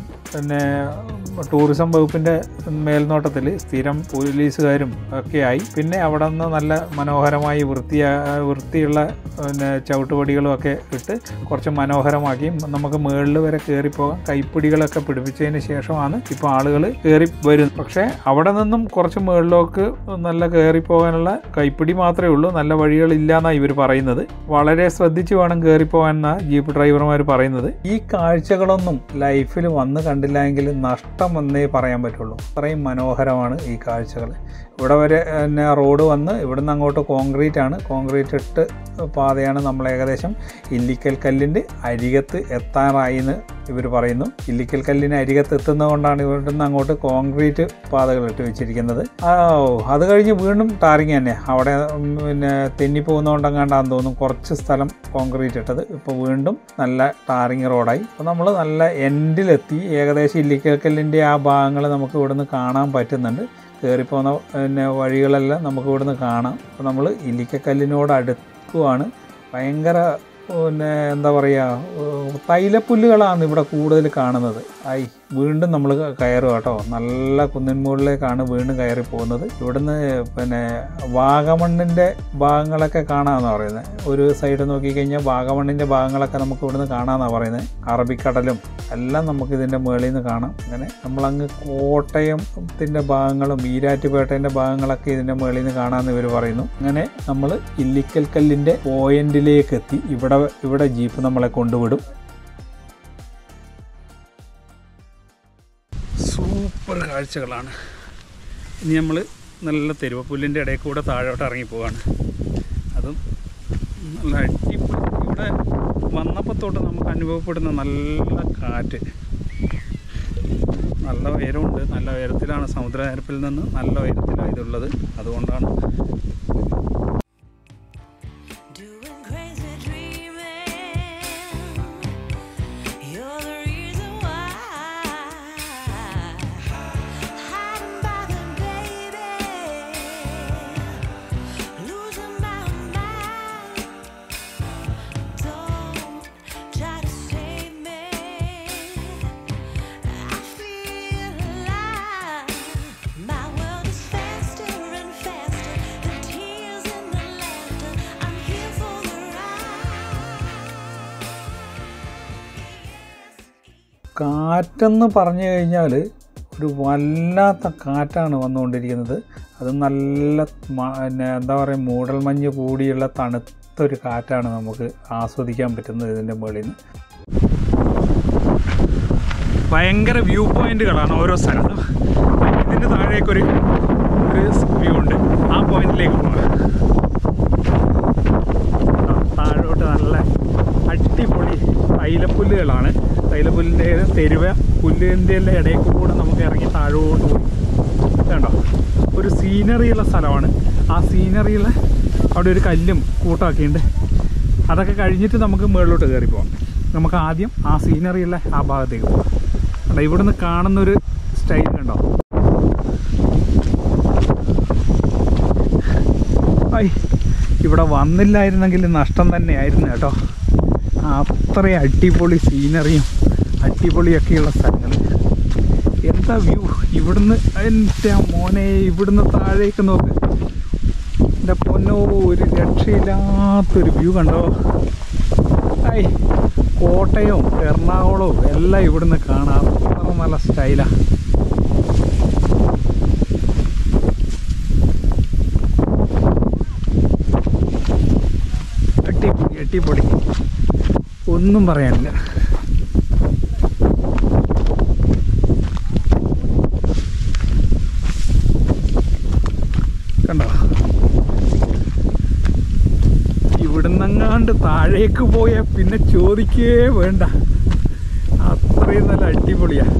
ടൂറിസം വകുപ്പിൻ്റെ മേൽനോട്ടത്തിൽ സ്ഥിരം പോലീസുകാരും ഒക്കെയായി. പിന്നെ അവിടെ നിന്ന് നല്ല മനോഹരമായി വൃത്തിയുള്ള ചവിട്ടുപടികളും ഒക്കെ ഇട്ട് കുറച്ച് മനോഹരമാക്കി നമുക്ക് മുകളിൽ വരെ കയറിപ്പോകാം. കൈപ്പിടികളൊക്കെ പിടിപ്പിച്ചതിന് ശേഷമാണ് ഇപ്പോൾ ആളുകൾ കയറി വരുന്നത്. പക്ഷേ അവിടെ നിന്നും കുറച്ച് മുകളിലേക്ക് നല്ല കയറിപ്പോകാനുള്ള കൈപ്പിടി മാത്രമേ ഉള്ളൂ, നല്ല വഴികളില്ല എന്നാണ് ഇവർ പറയുന്നത്. വളരെ ശ്രദ്ധിച്ച് വേണം കയറിപ്പോകാനെന്നാണ് ജീപ്പ് ഡ്രൈവർമാർ പറയുന്നത്. ഈ കാഴ്ചകളൊന്നും ലൈഫിൽ വന്ന് കണ്ടില്ലെങ്കിൽ നഷ്ടം വന്നേ പറയാൻ പറ്റുള്ളൂ. അത്രയും മനോഹരമാണ് ഈ കാഴ്ചകൾ. ഇവിടെ വരെ റോഡ് വന്ന് ഇവിടുന്ന് അങ്ങോട്ട് കോൺക്രീറ്റ് ഇട്ട് പാതയാണ്. നമ്മൾ ഏകദേശം ഇല്ലിക്കൽക്കല്ലിൻ്റെ അരികത്ത് എത്താറായി എന്ന് ഇവർ പറയുന്നു. ഇല്ലിക്കൽക്കല്ലിന് അരികത്ത് എത്തുന്നത് കൊണ്ടാണ് ഇവിടുന്ന് അങ്ങോട്ട് കോൺക്രീറ്റ് പാതകൾ ഇട്ട് വെച്ചിരിക്കുന്നത്. അത് കഴിഞ്ഞ് വീണ്ടും ടാറിങ് തന്നെ. അവിടെ തെന്നിപ്പോകുന്നതുകൊണ്ടെങ്ങാണ്ടാന്ന് തോന്നുന്നു കുറച്ച് സ്ഥലം കോൺക്രീറ്റ് ഇട്ടത്. ഇപ്പോൾ വീണ്ടും നല്ല ടാറിങ് റോഡായി. അപ്പോൾ നമ്മൾ നല്ല എൻഡിലെത്തി. ഏകദേശം ഇല്ലിക്കൽക്കല്ലിൻ്റെ ആ ഭാഗങ്ങൾ നമുക്ക് ഇവിടുന്ന് കാണാൻ പറ്റുന്നുണ്ട്. കയറിപ്പോകുന്ന വഴികളെല്ലാം നമുക്ക് ഇവിടുന്ന് കാണാം. അപ്പോൾ നമ്മൾ ഇല്ലിക്കൽക്കല്ലിനോട് അടുക്കുവാണ്. ഭയങ്കര എന്താ പറയുക, തൈലപ്പുല്ലുകളാണ് ഇവിടെ കൂടുതൽ കാണുന്നത്. വീണ്ടും നമ്മൾ കയറുക കേട്ടോ. നല്ല കുന്നിൻ മുകളിലേക്കാണ് വീണ്ടും കയറി പോകുന്നത്. ഇവിടുന്ന് വാഗമണ്ണിൻ്റെ ഭാഗങ്ങളൊക്കെ കാണാമെന്നാണ് പറയുന്നത്. ഒരു സൈഡ് നോക്കിക്കഴിഞ്ഞാൽ വാഗമണ്ണിൻ്റെ ഭാഗങ്ങളൊക്കെ നമുക്ക് ഇവിടുന്ന് കാണാമെന്നാണ് പറയുന്നത്. അറബിക്കടലും എല്ലാം നമുക്ക് ഇതിൻ്റെ മുകളിൽ നിന്ന് കാണാം. അങ്ങനെ നമ്മളങ്ങ് കോട്ടയത്തിൻ്റെ ഭാഗങ്ങളും ഈരാറ്റുപേട്ടേൻ്റെ ഭാഗങ്ങളൊക്കെ ഇതിൻ്റെ മുകളിൽ നിന്ന് കാണാമെന്ന് ഇവർ പറയുന്നു. അങ്ങനെ നമ്മൾ ഇല്ലിക്കൽക്കല്ലിൻ്റെ പോയിന്റിലേക്ക് എത്തി. ഇവിടെ ജീപ്പ് നമ്മളെ കൊണ്ടുവിടും. സൂപ്പർ കാഴ്ചകളാണ്. ഇനി നമ്മൾ നല്ല തെരുവപ്പുല്ലിൻ്റെ ഇടയിൽ കൂടെ താഴോട്ട് ഇറങ്ങി പോവാണ്. അതും നല്ല അടിപൊളി. ഇവിടെ വന്നപ്പോൾ തൊട്ട് നമുക്ക് അനുഭവപ്പെടുന്ന നല്ല കാറ്റ്, നല്ല ഉയരമുണ്ട്. നല്ല ഉയരത്തിലാണ്, സമുദ്രനിരപ്പിൽ നിന്ന് നല്ല ഉയരത്തിലാണ് ഇതുള്ളത്. അതുകൊണ്ടാണ് കാറ്റെന്ന് പറഞ്ഞു കഴിഞ്ഞാൽ ഒരു വല്ലാത്ത കാറ്റാണ് വന്നുകൊണ്ടിരിക്കുന്നത്. അത് നല്ല എന്താ പറയുക, മൂടൽമഞ്ഞ് കൂടിയുള്ള തണുത്തൊരു കാറ്റാണ് നമുക്ക് ആസ്വദിക്കാൻ പറ്റുന്നത് ഇതിൻ്റെ മുകളിൽ നിന്ന്. ഭയങ്കര വ്യൂ പോയിന്റുകളാണ് ഓരോ സ്ഥലത്തും. ഇതിൻ്റെ താഴേക്കൊരു വ്യൂ ഉണ്ട്. ആ പോയിന്റിലേക്ക് പോകാം. താഴോട്ട് നല്ല അടിപൊളി തൈലപ്പുല്ലുകളാണ്. തൈലപ്പുല്ലിൻ്റെ തെരുവ പുല്ലിൻ്റെ ഇടയിൽ കൂടെ നമുക്ക് ഇറങ്ങി താഴോട്ട് പോയി. കണ്ടോ, ഒരു സീനറിയുള്ള സ്ഥലമാണ്. ആ സീനറിയുള്ള അവിടെ ഒരു കല്ലും കൂട്ടമൊക്കെയുണ്ട്. അതൊക്കെ കഴിഞ്ഞിട്ട് നമുക്ക് മുകളിലോട്ട് കയറി പോകാം. നമുക്ക് ആദ്യം ആ സീനറിയുള്ള ആ ഭാഗത്തേക്ക് പോകാം. കണ്ടോ, ഇവിടുന്ന് കാണുന്നൊരു സ്റ്റൈൽ കണ്ടോ. ഇവിടെ വന്നില്ലായിരുന്നെങ്കിൽ നഷ്ടം തന്നെയായിരുന്നു കേട്ടോ. അത്രയും അടിപൊളി സീനറിയും അടിപൊളിയൊക്കെയുള്ള സ്ഥലങ്ങൾ. എന്താ വ്യൂ ഇവിടുന്ന്. എൻ്റെ മോനെ, ഇവിടുന്ന് താഴേക്ക് നോക്ക്. എൻ്റെ പൊന്നോ, ഒരു രക്ഷയില്ലാത്തൊരു വ്യൂ കണ്ടോ. കോട്ടയവും എറണാകുളവും എല്ലാം ഇവിടുന്ന് കാണാം. അത്ര നല്ല സ്റ്റൈലാണ്. അടിപൊളി, ഒന്നും പറയാനില്ല. കണ്ട് താഴേക്ക് പോയാൽ പിന്നെ ചോദിക്കേ വേണ്ട, അത്രയും നല്ല അടിപൊളിയാണ്.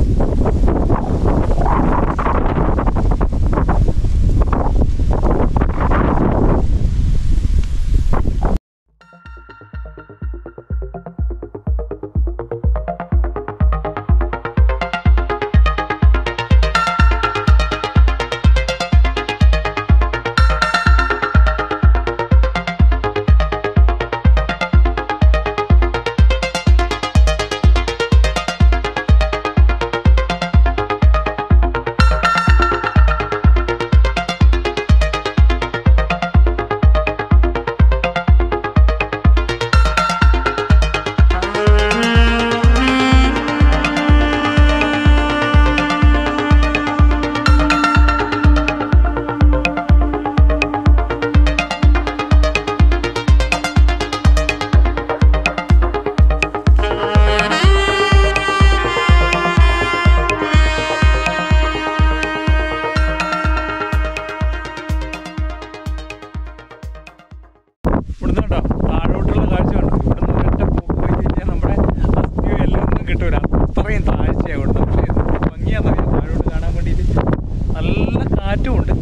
ഇവിടുന്ന് കേട്ടോ താഴോട്ടുള്ള കാഴ്ച കണ്ടു. ഇവിടുന്ന് ഒരൊറ്റ പോക്ക് പോയി കഴിഞ്ഞാൽ നമ്മുടെ അസ്ഥിയോ എല്ലാം ഒന്നും കിട്ടൂല, അത്രയും താഴ്ചയാണ് ഇവിടുന്ന്. പക്ഷേ ഭംഗിയാണെന്നറിയാം താഴോട്ട് കാണാൻ വേണ്ടിയിട്ട്. നല്ല കാറ്റുമുണ്ട്.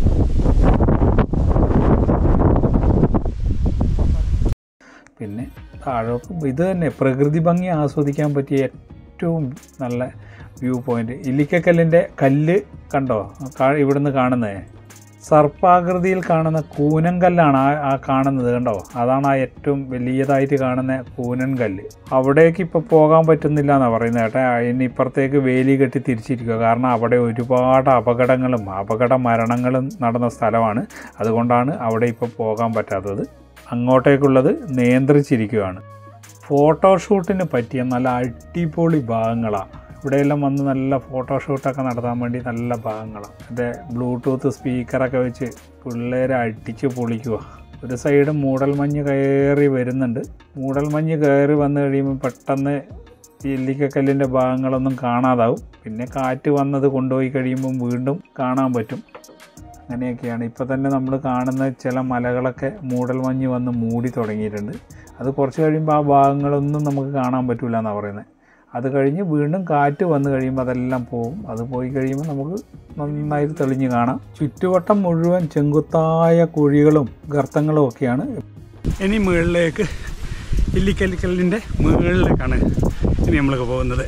പിന്നെ താഴോട്ട് ഇത് തന്നെ പ്രകൃതി ഭംഗി ആസ്വദിക്കാൻ പറ്റിയ ഏറ്റവും നല്ല വ്യൂ പോയിൻ്റ്. ഇല്ലിക്കക്കല്ലിൻ്റെ കല്ല് കണ്ടോ ഇവിടുന്ന് കാണുന്നത്? സർപ്പാകൃതിയിൽ കാണുന്ന കൂനൻകല്ലാണ് ആ കാണുന്നത് കണ്ടോ? അതാണ് ആ ഏറ്റവും വലിയതായിട്ട് കാണുന്ന കൂനൻകല്ല്. അവിടേക്ക് ഇപ്പോൾ പോകാൻ പറ്റുന്നില്ല എന്നാണ് പറയുന്നത് കേട്ടോ. അതിന് ഇപ്പുറത്തേക്ക് വേലി കെട്ടി തിരിച്ചിരിക്കുക. കാരണം അവിടെ ഒരുപാട് അപകട മരണങ്ങളും നടന്ന സ്ഥലമാണ്. അതുകൊണ്ടാണ് അവിടെ ഇപ്പോൾ പോകാൻ പറ്റാത്തത്. അങ്ങോട്ടേക്കുള്ളത് നിയന്ത്രിച്ചിരിക്കുകയാണ്. ഫോട്ടോഷൂട്ടിന് പറ്റിയ നല്ല അടിപൊളി ഭാഗങ്ങളാണ്. ഇവിടെയെല്ലാം വന്ന് നല്ല ഫോട്ടോഷൂട്ടൊക്കെ നടത്താൻ വേണ്ടി നല്ല ഭാഗങ്ങളാണ്. എൻ്റെ ബ്ലൂടൂത്ത് സ്പീക്കറൊക്കെ വെച്ച് പിള്ളേരെ അടിച്ച് പൊളിക്കുക. ഒരു സൈഡ് മൂടൽമഞ്ഞ് കയറി വരുന്നുണ്ട്. മൂടൽമഞ്ഞ് കയറി വന്നു കഴിയുമ്പോൾ പെട്ടെന്ന് ഇല്ലിക്കക്കല്ലിൻ്റെ ഭാഗങ്ങളൊന്നും കാണാതാവും. പിന്നെ കാറ്റ് വന്നത് കൊണ്ടുപോയി കഴിയുമ്പം വീണ്ടും കാണാൻ പറ്റും. അങ്ങനെയൊക്കെയാണ്. ഇപ്പോൾ തന്നെ നമ്മൾ കാണുന്ന ചില മലകളൊക്കെ മൂടൽമഞ്ഞ് വന്ന് മൂടി തുടങ്ങിയിട്ടുണ്ട്. അത് കുറച്ച് കഴിയുമ്പോൾ ആ ഭാഗങ്ങളൊന്നും നമുക്ക് കാണാൻ പറ്റില്ല എന്നാണ് പറയുന്നത്. അത് കഴിഞ്ഞ് വീണ്ടും കാറ്റ് വന്നു കഴിയുമ്പോൾ അതെല്ലാം പോകും. അത് പോയി കഴിയുമ്പോൾ നമുക്ക് നന്നായിട്ട് തെളിഞ്ഞ് കാണാം. ചുറ്റുവട്ടം മുഴുവൻ ചെങ്കുത്തായ കുഴികളും ഗർത്തങ്ങളും ഒക്കെയാണ്. ഇനി മുകളിലേക്ക് ഇല്ലിക്കല്ലിൻ്റെ മുകളിലേക്കാണ് ഇനി നമ്മൾക്ക് പോകുന്നത്.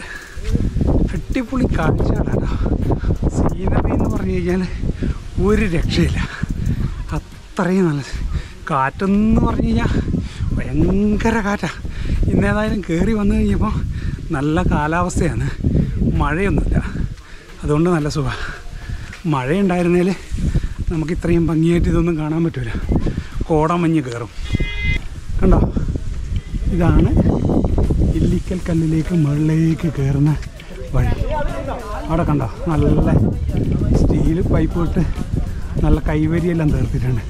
അടിപൊളി കാഴ്ചകളാണ്. സീനറി എന്ന് പറഞ്ഞു കഴിഞ്ഞാൽ ഒരു രക്ഷയില്ല, അത്രയും നല്ല. കാറ്റെന്ന് പറഞ്ഞു കഴിഞ്ഞാൽ ഭയങ്കര കാറ്റാണ്. ഇന്നേതായാലും കയറി വന്നു കഴിഞ്ഞപ്പോൾ നല്ല കാലാവസ്ഥയാണ്, മഴയൊന്നുമില്ല. അതുകൊണ്ട് നല്ല സുഖമാണ്. മഴയുണ്ടായിരുന്നേൽ നമുക്ക് ഇത്രയും ഭംഗിയായിട്ട് ഇതൊന്നും കാണാൻ പറ്റില്ല. കോടമഞ്ഞ് കയറും കണ്ടോ. ഇതാണ് ഇല്ലിക്കൽ കല്ലിലേക്ക് മുകളിലേക്ക് കയറുന്ന വഴി. അവിടെ കണ്ടോ നല്ല സ്റ്റീൽ പൈപ്പ് ഇട്ട് നല്ല കൈവരിയെല്ലാം തീർത്തിട്ടുണ്ട്.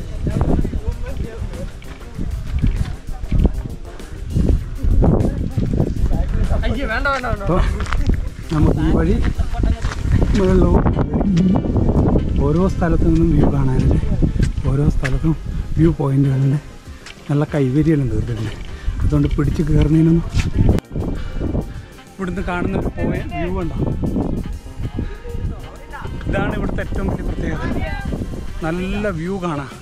അപ്പോൾ നമുക്ക് ഈ വഴി മുകളിലോട്ട് ഓരോ സ്ഥലത്തു നിന്നും വ്യൂ കാണാനുണ്ട്. ഓരോ സ്ഥലത്തും വ്യൂ പോയിൻ്റുകളുണ്ട്. നല്ല കൈവരിയെല്ലാം തീർത്തിട്ടുണ്ട്. അതുകൊണ്ട് പിടിച്ച് കയറുന്നതിനൊന്നും. ഇവിടുന്ന് കാണുന്ന വ്യൂ ഉണ്ടോ? ഇതാണ് ഇവിടുത്തെ ഏറ്റവും വലിയ പ്രത്യേകത. നല്ല വ്യൂ കാണാം.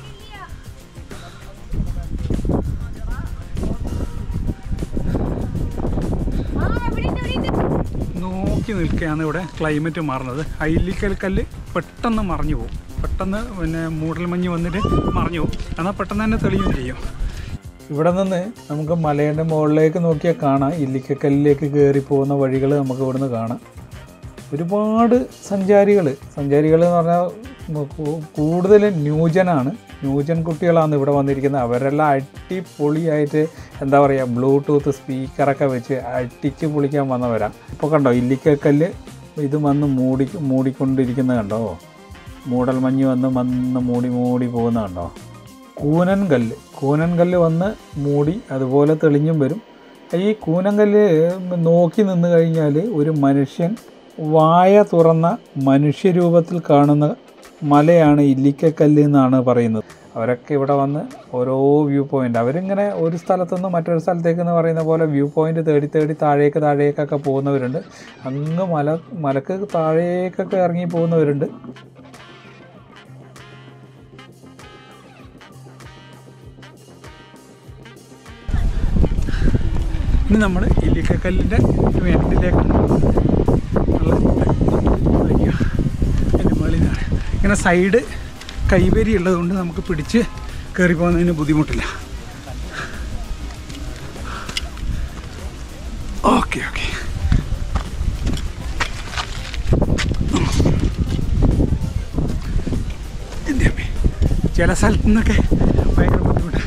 നോക്കി നിൽക്കുകയാണ് ഇവിടെ ക്ലൈമറ്റ് മാറുന്നത്. ഇല്ലിക്കൽ കല്ല് പെട്ടെന്ന് മറിഞ്ഞു പോകും. പെട്ടെന്ന് പിന്നെ മൂടൽമഞ്ഞ് വന്നിട്ട് മറിഞ്ഞു പോകും. എന്നാൽ പെട്ടെന്ന് തന്നെ തെളിയുകയും ചെയ്യും. ഇവിടെ നിന്ന് നമുക്ക് മലേൻ്റെ മുകളിലേക്ക് നോക്കിയാൽ കാണാം. ഇല്ലിക്കക്കല്ലിലേക്ക് കയറി പോകുന്ന വഴികൾ നമുക്ക് ഇവിടുന്ന് കാണാം. ഒരുപാട് സഞ്ചാരികൾ എന്ന് പറഞ്ഞാൽ കൂടുതൽ ന്യൂജൻ കുട്ടികളാണ് ഇവിടെ വന്നിരിക്കുന്നത്. അവരെല്ലാം അടിപൊളിയായിട്ട് എന്താ പറയുക, ബ്ലൂടൂത്ത് സ്പീക്കറൊക്കെ വെച്ച് അടിച്ച് പൊളിക്കാൻ വന്നവരാണ്. ഇപ്പോൾ കണ്ടോ ഇല്ലിക്കക്കല്ല് ഇത് വന്ന് മൂടിക്കൊണ്ടിരിക്കുന്നത് കണ്ടോ. മൂടൽമഞ്ഞ് വന്ന് മൂടി പോകുന്നത് കണ്ടോ. കൂനൻകല്ല് വന്ന് മൂടി അതുപോലെ തെളിഞ്ഞും വരും. ഈ കൂനൻകല്ല് നോക്കി നിന്ന് കഴിഞ്ഞാൽ ഒരു മനുഷ്യൻ വായ തുറന്ന മനുഷ്യരൂപത്തിൽ കാണുന്ന മലയാണ് ഇല്ലിക്കക്കല്ല് എന്നാണ് പറയുന്നത്. അവരൊക്കെ ഇവിടെ വന്ന് ഓരോ വ്യൂ പോയിൻ്റ്, അവരിങ്ങനെ ഒരു സ്ഥലത്തുനിന്ന് മറ്റൊരു സ്ഥലത്തേക്ക് എന്ന് പറയുന്ന പോലെ വ്യൂ പോയിൻ്റ് തേടി തേടി താഴേക്കൊക്കെ പോകുന്നവരുണ്ട്. അങ്ങ് മലക്ക് താഴേക്കൊക്കെ ഇറങ്ങി പോകുന്നവരുണ്ട്. ഇനി നമ്മൾ ഇല്ലിക്കക്കല്ലിൻ്റെ എൻഡിലേക്കാണ് എൻ്റെ മുകളിലാണ്. ഇങ്ങനെ സൈഡ് കൈവരി ഉള്ളതുകൊണ്ട് നമുക്ക് പിടിച്ച് കയറി പോകുന്നതിന് ബുദ്ധിമുട്ടില്ല. Okay okay. ചില സ്ഥലത്തു നിന്നൊക്കെ ഭയങ്കര ബുദ്ധിമുട്ടാണ്.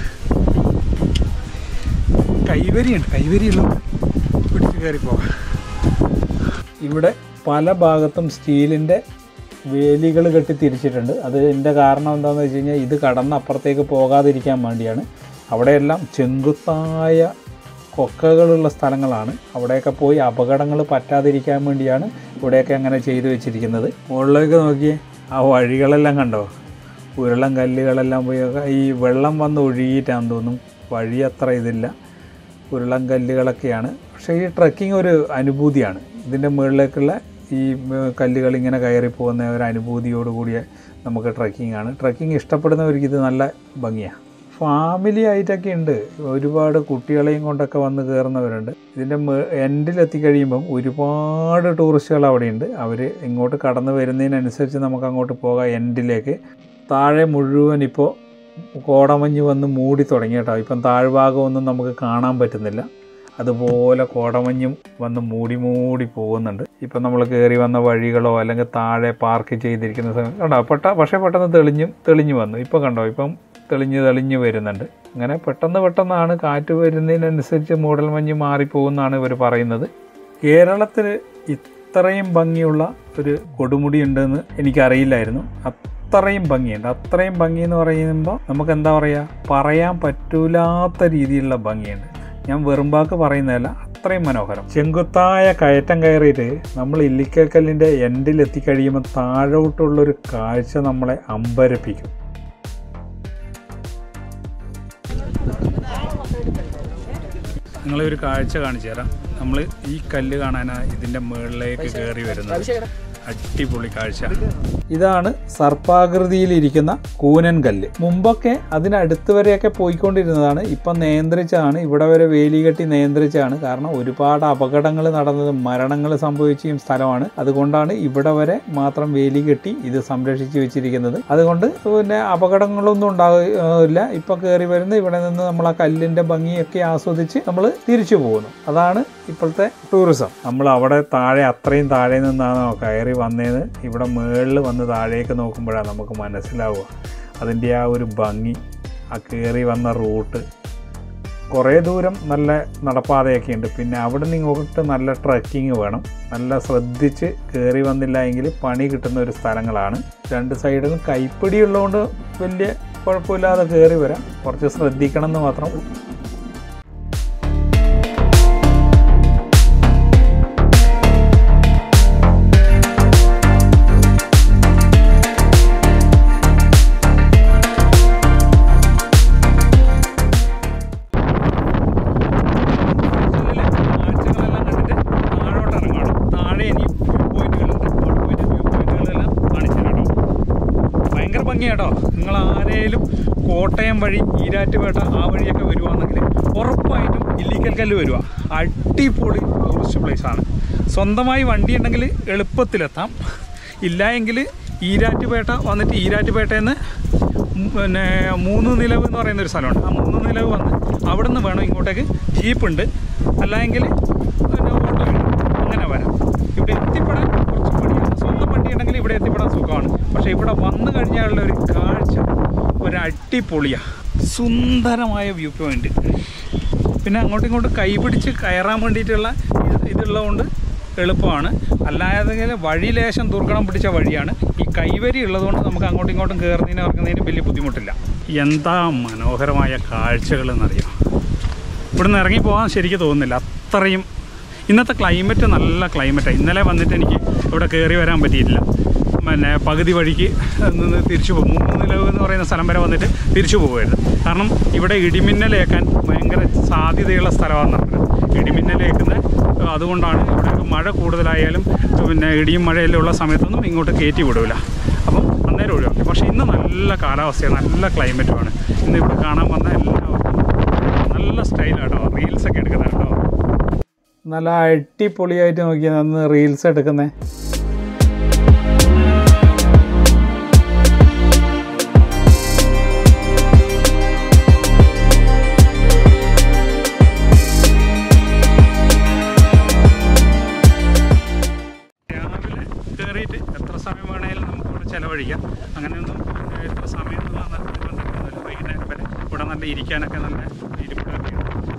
കൈവരിയുള്ള പിടിച്ച് കയറി പോകാം. ഇവിടെ പല ഭാഗത്തും സ്റ്റീലിൻ്റെ വേലികൾ കെട്ടി തിരിച്ചിട്ടുണ്ട്. അതിൻ്റെ കാരണം എന്താണെന്ന് വെച്ച് കഴിഞ്ഞാൽ ഇത് കടന്ന് അപ്പുറത്തേക്ക് പോകാതിരിക്കാൻ വേണ്ടിയാണ്. അവിടെയെല്ലാം ചെങ്കുത്തായ കൊക്കകളുള്ള സ്ഥലങ്ങളാണ്. അവിടെയൊക്കെ പോയി അപകടങ്ങൾ പറ്റാതിരിക്കാൻ വേണ്ടിയാണ് ഇവിടെയൊക്കെ അങ്ങനെ ചെയ്തു വെച്ചിരിക്കുന്നത്. മുകളിലേക്ക് നോക്കിയേ, ആ വഴികളെല്ലാം കണ്ടോ, ഉരുളം കല്ലുകളെല്ലാം പോയി. ഈ വെള്ളം വന്ന് ഒഴുകിയിട്ടാണെന്ന് തോന്നും, വഴി അത്ര ഇതില്ല, ഉരുളം കല്ലുകളൊക്കെയാണ്. പക്ഷേ ഈ ട്രക്കിംഗ് ഒരു അനുഭൂതിയാണ്. ഇതിൻ്റെ മുകളിലേക്കുള്ള ഈ കല്ലുകൾ ഇങ്ങനെ കയറി പോകുന്ന ഒരു അനുഭൂതിയോടുകൂടിയ നമുക്ക് ട്രക്കിംഗ് ആണ്. ട്രക്കിംഗ് ഇഷ്ടപ്പെടുന്നവർക്ക് ഇത് നല്ല ഭംഗിയാണ്. ഫാമിലി ആയിട്ടൊക്കെ ഉണ്ട്, ഒരുപാട് കുട്ടികളെയും കൊണ്ടൊക്കെ വന്ന് കയറുന്നവരുണ്ട്. ഇതിൻ്റെ എൻഡിലെത്തിക്കഴിയുമ്പം ഒരുപാട് ടൂറിസ്റ്റുകൾ അവിടെയുണ്ട്. അവർ ഇങ്ങോട്ട് കടന്നു വരുന്നതിനനുസരിച്ച് നമുക്ക് അങ്ങോട്ട് പോകാം എൻഡിലേക്ക്. താഴെ മുഴുവൻ ഇപ്പോൾ കോടമഞ്ഞ് വന്ന് മൂടി തുടങ്ങി കേട്ടോ. ഇപ്പം താഴ്ഭാഗമൊന്നും നമുക്ക് കാണാൻ പറ്റുന്നില്ല, അതുപോലെ കോടമഞ്ഞും വന്ന് മൂടി പോകുന്നുണ്ട്. ഇപ്പം നമ്മൾ കയറി വന്ന വഴികളോ അല്ലെങ്കിൽ താഴെ പാർക്ക് ചെയ്തിരിക്കുന്ന സ്ഥലം കണ്ടോ, പക്ഷേ പെട്ടെന്ന് തെളിഞ്ഞു വന്നു. ഇപ്പോൾ കണ്ടോ, ഇപ്പം തെളിഞ്ഞ് വരുന്നുണ്ട്. അങ്ങനെ പെട്ടെന്നാണ് കാറ്റ് വരുന്നതിനനുസരിച്ച് മൂടൽമഞ്ഞ് മാറിപ്പോകുമെന്നാണ് ഇവർ പറയുന്നത്. കേരളത്തിൽ ഇത്രയും ഭംഗിയുള്ള ഒരു കൊടുമുടി ഉണ്ടെന്ന് എനിക്കറിയില്ലായിരുന്നു. അത്രയും ഭംഗിയുണ്ട്. അത്രയും ഭംഗി എന്ന് പറയുമ്പോൾ നമുക്ക് എന്താ പറയുക, പറയാൻ പറ്റൂലാത്ത രീതിയിലുള്ള ഭംഗിയുണ്ട്. ഞാൻ വെറുമ്പാക്ക് പറയുന്നതല്ല, അത്രയും മനോഹരം. ചെങ്കുത്തായ കയറ്റം കയറിയിട്ട് നമ്മൾ ഇല്ലിക്കക്കല്ലിൻ്റെ എൻഡിലെത്തിക്കഴിയുമ്പോൾ താഴോട്ടുള്ളൊരു കാഴ്ച നമ്മളെ അമ്പരപ്പിക്കും. നിങ്ങളെ ഒരു കാഴ്ച കാണിച്ചു തരാം. നമ്മൾ ഈ കല്ല് കാണാനാണ് ഇതിൻ്റെ മുകളിലേക്ക് കയറി വരുന്നത്. അടിപൊളി കാഴ്ച. ഇതാണ് സർപ്പാകൃതിയിലിരിക്കുന്ന കൂനൻ കല്ല്. മുമ്പൊക്കെ അതിനടുത്ത് വരെയൊക്കെ പോയിക്കൊണ്ടിരുന്നതാണ്, ഇപ്പം നിയന്ത്രിച്ചാണ്. ഇവിടെ വരെ വേലി കെട്ടി നിയന്ത്രിച്ചാണ്. കാരണം ഒരുപാട് അപകടങ്ങൾ നടന്നതും മരണങ്ങൾ സംഭവിച്ച സ്ഥലമാണ്. അതുകൊണ്ടാണ് ഇവിടെ വരെ മാത്രം വേലി കെട്ടി ഇത് സംരക്ഷിച്ച് വെച്ചിരിക്കുന്നത്. അതുകൊണ്ട് പിന്നെ അപകടങ്ങളൊന്നും ഉണ്ടാവില്ല. ഇപ്പം കയറി വരുന്ന ഇവിടെ നിന്ന് നമ്മൾ ആ കല്ലിൻ്റെ ഭംഗിയൊക്കെ ആസ്വദിച്ച് നമ്മൾ തിരിച്ചു പോകുന്നു. അതാണ് ഇപ്പോഴത്തെ ടൂറിസം. നമ്മൾ അവിടെ താഴെ, അത്രയും താഴെ നിന്നാണ് കയറി വന്നേന്ന്. ഇവിടെ മുകളിൽ വന്ന് താഴേക്ക് നോക്കുമ്പോഴാണ് നമുക്ക് മനസ്സിലാവുക അതിൻ്റെ ആ ഒരു ഭംഗി. ആ കയറി വന്ന റൂട്ട്, കുറേ ദൂരം നല്ല നടപ്പാതയൊക്കെ ഉണ്ട്. പിന്നെ അവിടെ നിന്ന് ഇങ്ങോട്ട് നല്ല ട്രക്കിങ് വേണം. നല്ല ശ്രദ്ധിച്ച് കയറി വന്നില്ല എങ്കിൽ പണി കിട്ടുന്ന ഒരു സ്ഥലങ്ങളാണ്. രണ്ട് സൈഡിലും കൈപ്പിടി ഉള്ളതുകൊണ്ട് വലിയ കുഴപ്പമില്ലാതെ കയറി വരാം. കുറച്ച് ശ്രദ്ധിക്കണം എന്ന് മാത്രം. കേട്ടോ, നിങ്ങൾ ആരെങ്കിലും കോട്ടയം വഴി ഈരാറ്റുപേട്ട ആ വഴിയൊക്കെ വരുവാണെങ്കിൽ ഉറപ്പായിട്ടും ഇല്ലിക്കൽ കല്ല് വരിക. അടിപൊളി ടൂറിസ്റ്റ് പ്ലേസാണ്. സ്വന്തമായി വണ്ടി ഉണ്ടെങ്കിൽ എളുപ്പത്തിലെത്താം. ഇല്ല എങ്കിൽ ഈരാറ്റുപേട്ട വന്നിട്ട് ഈരാറ്റുപേട്ടയിൽ നിന്ന് പിന്നെ 3 നിലവ് എന്ന് പറയുന്നൊരു സ്ഥലമുണ്ട്. ആ 3 നിലവ് വന്ന് അവിടെ നിന്ന് വേണം ഇങ്ങോട്ടേക്ക് ജീപ്പുണ്ട്, അല്ലെങ്കിൽ പിന്നെ ഓട്ടോ ഉണ്ട്, അങ്ങനെ വരാം. ഇവിടെ എത്തിപ്പെടാൻ കുറച്ച് പണിയാണ്. സ്വന്തം വണ്ടി ഉണ്ടെങ്കിൽ ഇവിടെ എത്തിപ്പെടാൻ സുഖമാണ്. പക്ഷേ ഇവിടെ വന്നു കഴിഞ്ഞാലുള്ള ഒരു കാഴ്ച ഒരു അടിപൊളിയാണ്. സുന്ദരമായ വ്യൂ പോയിൻ്റ്. പിന്നെ അങ്ങോട്ടും ഇങ്ങോട്ടും കൈപിടിച്ച് കയറാൻ വേണ്ടിയിട്ടുള്ള ഇതുള്ളതുകൊണ്ട് എളുപ്പമാണ്. അല്ലാതെ വഴി ലേശം ദുർഘടം പിടിച്ച വഴിയാണ്. ഈ കൈവരി ഉള്ളതുകൊണ്ട് നമുക്ക് അങ്ങോട്ടും ഇങ്ങോട്ടും കയറുന്നതിന് ഇറങ്ങുന്നതിന് വലിയ ബുദ്ധിമുട്ടില്ല. എന്താ മനോഹരമായ കാഴ്ചകളെന്നറിയാം. ഇവിടുന്ന് ഇറങ്ങിപ്പോകാൻ ശരിക്കും തോന്നുന്നില്ല. അത്രയും ഇന്നത്തെ ക്ലൈമറ്റ് നല്ല ക്ലൈമറ്റാണ്. ഇന്നലെ വന്നിട്ട് എനിക്ക് ഇവിടെ കയറി വരാൻ പറ്റിയിട്ടില്ല. പിന്നെ പകുതി വഴിക്ക് നിന്ന് തിരിച്ചു പോകും. 3 നിലവ് എന്ന് പറയുന്ന സ്ഥലം വരെ വന്നിട്ട് തിരിച്ചു പോകുമായിരുന്നു. കാരണം ഇവിടെ ഇടിമിന്നലേക്കാൻ ഭയങ്കര സാധ്യതയുള്ള സ്ഥലമാണെന്ന് പറഞ്ഞത്. ഇടിമിന്നലേക്കുന്നത് അതുകൊണ്ടാണ് ഇവിടെ മഴ കൂടുതലായാലും പിന്നെ ഇടിയും മഴയെല്ലാം ഉള്ള സമയത്തൊന്നും ഇങ്ങോട്ട് കയറ്റി വിടില്ല. അപ്പം അന്നേരം ഒഴിവാക്കി. പക്ഷേ ഇന്ന് നല്ല കാലാവസ്ഥയാണ്, നല്ല ക്ലൈമറ്റുമാണ്. ഇന്ന് ഇവിടെ കാണാൻ വന്ന എല്ലാവർക്കും നല്ല സ്റ്റൈലാട്ടോ, റീൽസൊക്കെ എടുക്കുന്നത് കേട്ടോ. നല്ല അടിപൊളിയായിട്ട് നോക്കിയാൽ അന്ന് റീൽസ് എടുക്കുന്നത്. ചിലവഴിക്കാം. അങ്ങനെയൊന്നും എത്ര സമയം നിർബന്ധമൊന്നുമില്ല. വൈകുന്നേരം വരെ ഇവിടെ നല്ല ഇരിക്കാനൊക്കെ നല്ല ഇരിപ്പൊക്കെ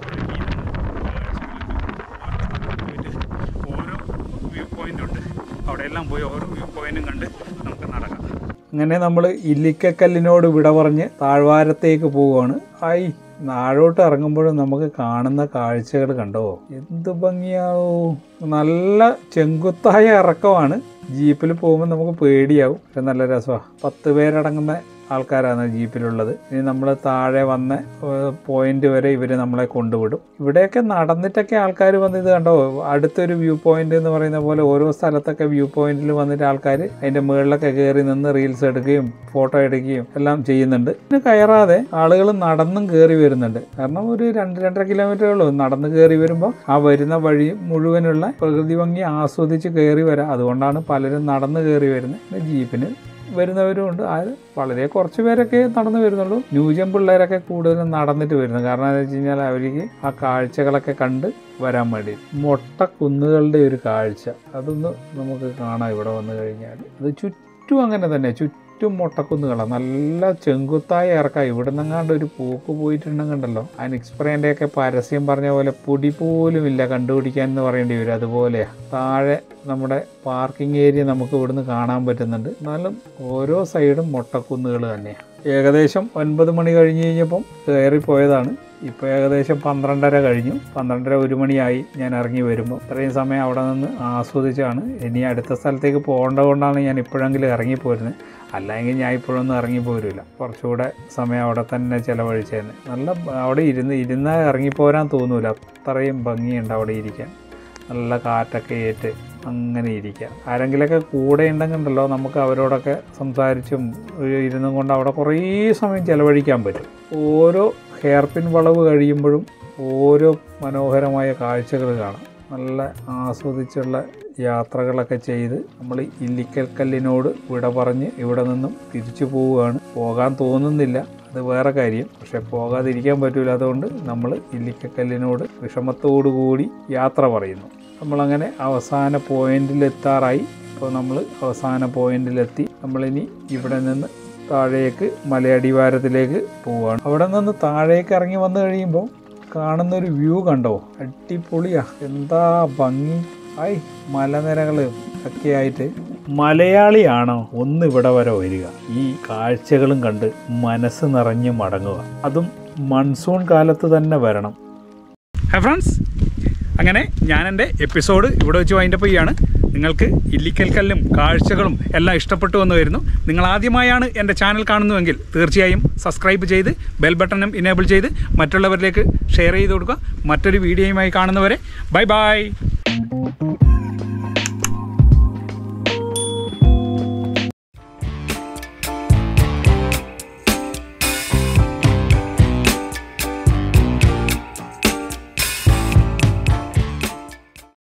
ഓരോ വ്യൂ പോയിൻ്റ് ഉണ്ട്. അവിടെയെല്ലാം പോയി ഓരോ വ്യൂ പോയിൻറ്റും കണ്ട് നമുക്ക് നടക്കാം. അങ്ങനെ നമ്മൾ ഇല്ലിക്കക്കല്ലിനോട് വിട പറഞ്ഞ് താഴ്വാരത്തേക്ക് പോവുകയാണ്. താഴോട്ട് ഇറങ്ങുമ്പോഴും നമുക്ക് കാണുന്ന കാഴ്ചകൾ കണ്ടോ, എന്ത് ഭംഗിയാവോ. നല്ല ചെങ്കുത്തായ ഇറക്കമാണ്. ജീപ്പിൽ പോകുമ്പോൾ നമുക്ക് പേടിയാവും, പക്ഷെ നല്ല രസമാണ്. 10 പേരടങ്ങുന്ന ആൾക്കാരാണ് ജീപ്പിലുള്ളത്. ഇനി നമ്മൾ താഴെ വന്ന പോയിന്റ് വരെ ഇവർ നമ്മളെ കൊണ്ടുവിടും. ഇവിടെയൊക്കെ നടന്നിട്ടൊക്കെ ആൾക്കാർ വന്ന് ഇത് കണ്ടോ, അടുത്തൊരു വ്യൂ പോയിന്റ് എന്ന് പറയുന്ന പോലെ ഓരോ സ്ഥലത്തൊക്കെ വ്യൂ പോയിന്റിൽ വന്നിട്ട് ആൾക്കാർ അതിൻ്റെ മുകളിലൊക്കെ കയറി നിന്ന് റീൽസ് എടുക്കുകയും ഫോട്ടോ എടുക്കുകയും എല്ലാം ചെയ്യുന്നുണ്ട്. പിന്നെ കയറാതെ ആളുകൾ നടന്നും കയറി വരുന്നുണ്ട്. കാരണം ഒരു 2-2.5 കിലോമീറ്ററുള്ളൂ നടന്ന് കയറി വരുമ്പോൾ ആ വരുന്ന വഴി മുഴുവനുള്ള പ്രകൃതി ഭംഗി ആസ്വദിച്ച് കയറി വരാം. അതുകൊണ്ടാണ് പലരും നടന്ന് കയറി വരുന്നത്. ജീപ്പിന് വരുന്നവരും ഉണ്ട്. വളരെ കുറച്ച് പേരൊക്കെ നടന്നു വരുന്നുള്ളൂ. ന്യൂജൻ പിള്ളേരൊക്കെ കൂടുതലും നടന്നിട്ട് വരുന്നത്. കാരണം എന്താ വെച്ച് കഴിഞ്ഞാൽ അവർക്ക് ആ കാഴ്ചകളൊക്കെ കണ്ട് വരാൻ വേണ്ടി. മൊട്ടക്കുന്നുകളുടെ ഒരു കാഴ്ച അതൊന്ന് നമുക്ക് കാണാം ഇവിടെ വന്നു കഴിഞ്ഞാൽ. അത് ചുറ്റും അങ്ങനെ തന്നെ, ചുറ്റും മൊട്ടക്കുന്നുകളാണ്. നല്ല ചെങ്കുത്തായ ഇറക്കാം. ഇവിടെ നിന്നെങ്ങാണ്ട് ഒരു പോക്ക് പോയിട്ടുണ്ടെങ്കിണ്ടല്ലോ, ആ എക്സ്പ്രേൻ്റെയൊക്കെ പരസ്യം പറഞ്ഞ പോലെ പൊടി പോലും ഇല്ല കണ്ടുപിടിക്കാൻ എന്ന് പറയേണ്ടി വരും. അതുപോലെയാണ്. താഴെ നമ്മുടെ പാർക്കിംഗ് ഏരിയ നമുക്ക് ഇവിടുന്ന് കാണാൻ പറ്റുന്നുണ്ട്. എന്നാലും ഓരോ സൈഡും മൊട്ടക്കുന്നുകൾ തന്നെയാണ്. ഏകദേശം 9 മണി കഴിഞ്ഞ് കഴിഞ്ഞപ്പം കയറിപ്പോയതാണ്. ഇപ്പോൾ ഏകദേശം 12:30 കഴിഞ്ഞു. 12:30 1 മണിയായി ഞാൻ ഇറങ്ങി വരുമ്പോൾ. ഇത്രയും സമയം അവിടെ നിന്ന് ആസ്വദിച്ചാണ്. ഇനി അടുത്ത സ്ഥലത്തേക്ക് പോകേണ്ടത് കൊണ്ടാണ് ഞാൻ ഇപ്പോഴെങ്കിലും ഇറങ്ങിപ്പോരുന്നത്. അല്ലെങ്കിൽ ഞാൻ ഇപ്പോഴൊന്നും ഇറങ്ങിപ്പോരില്ല. കുറച്ചുകൂടെ സമയം അവിടെ തന്നെ ചിലവഴിച്ചേനെ. നല്ല അവിടെ ഇരുന്നാൽ ഇറങ്ങിപ്പോരാൻ തോന്നൂല. അത്രയും ഭംഗിയുണ്ട് അവിടെ ഇരിക്കാൻ. നല്ല കാറ്റൊക്കെ ഏറ്റ് അങ്ങനെ ഇരിക്കാം. ആരെങ്കിലൊക്കെ കൂടെ ഉണ്ടെങ്കിലുണ്ടല്ലോ നമുക്ക് അവരോടൊക്കെ സംസാരിച്ചും ഇരുന്നും കൊണ്ട് അവിടെ കുറേ സമയം ചിലവഴിക്കാൻ പറ്റും. ഓരോ ഹെയർപിൻ വളവ് കഴിയുമ്പോഴും ഓരോ മനോഹരമായ കാഴ്ചകൾ കാണാം. നല്ല ആസ്വദിച്ചുള്ള യാത്രകളൊക്കെ ചെയ്ത് നമ്മൾ ഇല്ലിക്കൽക്കല്ലിനോട് വിട പറഞ്ഞ് ഇവിടെ നിന്നും തിരിച്ചു പോവുകയാണ്. പോകാൻ തോന്നുന്നില്ല, അത് വേറെ കാര്യം. പക്ഷെ പോകാതിരിക്കാൻ പറ്റൂല. അതുകൊണ്ട് നമ്മൾ ഇല്ലിക്കൽക്കല്ലിനോട് വിഷമത്തോടുകൂടി യാത്ര പറയുന്നു. നമ്മളങ്ങനെ അവസാന പോയിന്റിലെത്താറായി. ഇപ്പോൾ നമ്മൾ അവസാന പോയിന്റിലെത്തി. നമ്മളിനി ഇവിടെ നിന്ന് താഴേക്ക് മലയടിവാരത്തിലേക്ക് പോവുകയാണ്. അവിടെ നിന്ന് താഴേക്ക് ഇറങ്ങി വന്നു കഴിയുമ്പോൾ കാണുന്നൊരു വ്യൂ കണ്ടോ, അടിപൊളിയാ. എന്താ ഭംഗി. മലനിരകൾ ഒക്കെ ആയിട്ട്. മലയാളിയാണോ ഒന്ന് ഇവിടെ വരെ വരിക, ഈ കാഴ്ചകളും കണ്ട് മനസ്സ് നിറഞ്ഞ് മടങ്ങുക. അതും മൺസൂൺ കാലത്ത് തന്നെ വരണം. ഹായ് ഫ്രണ്ട്സ്, അങ്ങനെ ഞാൻ എൻ്റെ എപ്പിസോഡ് ഇവിടെ വെച്ച് വൈൻഡപ്പ് ചെയ്യുകയാണ്. നിങ്ങൾക്ക് ഇല്ലിക്കൽക്കല്ലും കാഴ്ചകളും എല്ലാം ഇഷ്ടപ്പെട്ടു എന്ന് വരുന്നു. നിങ്ങൾ ആദ്യമായാണ് എൻ്റെ ചാനൽ കാണുന്നുവെങ്കിൽ തീർച്ചയായും സബ്സ്ക്രൈബ് ചെയ്ത് ബെൽ ബട്ടണും ഇനേബിൾ ചെയ്ത് മറ്റുള്ളവരിലേക്ക് ഷെയർ ചെയ്ത് കൊടുക്കുക. മറ്റൊരു വീഡിയോയുമായി കാണുന്നവരെ ബൈ ബൈ.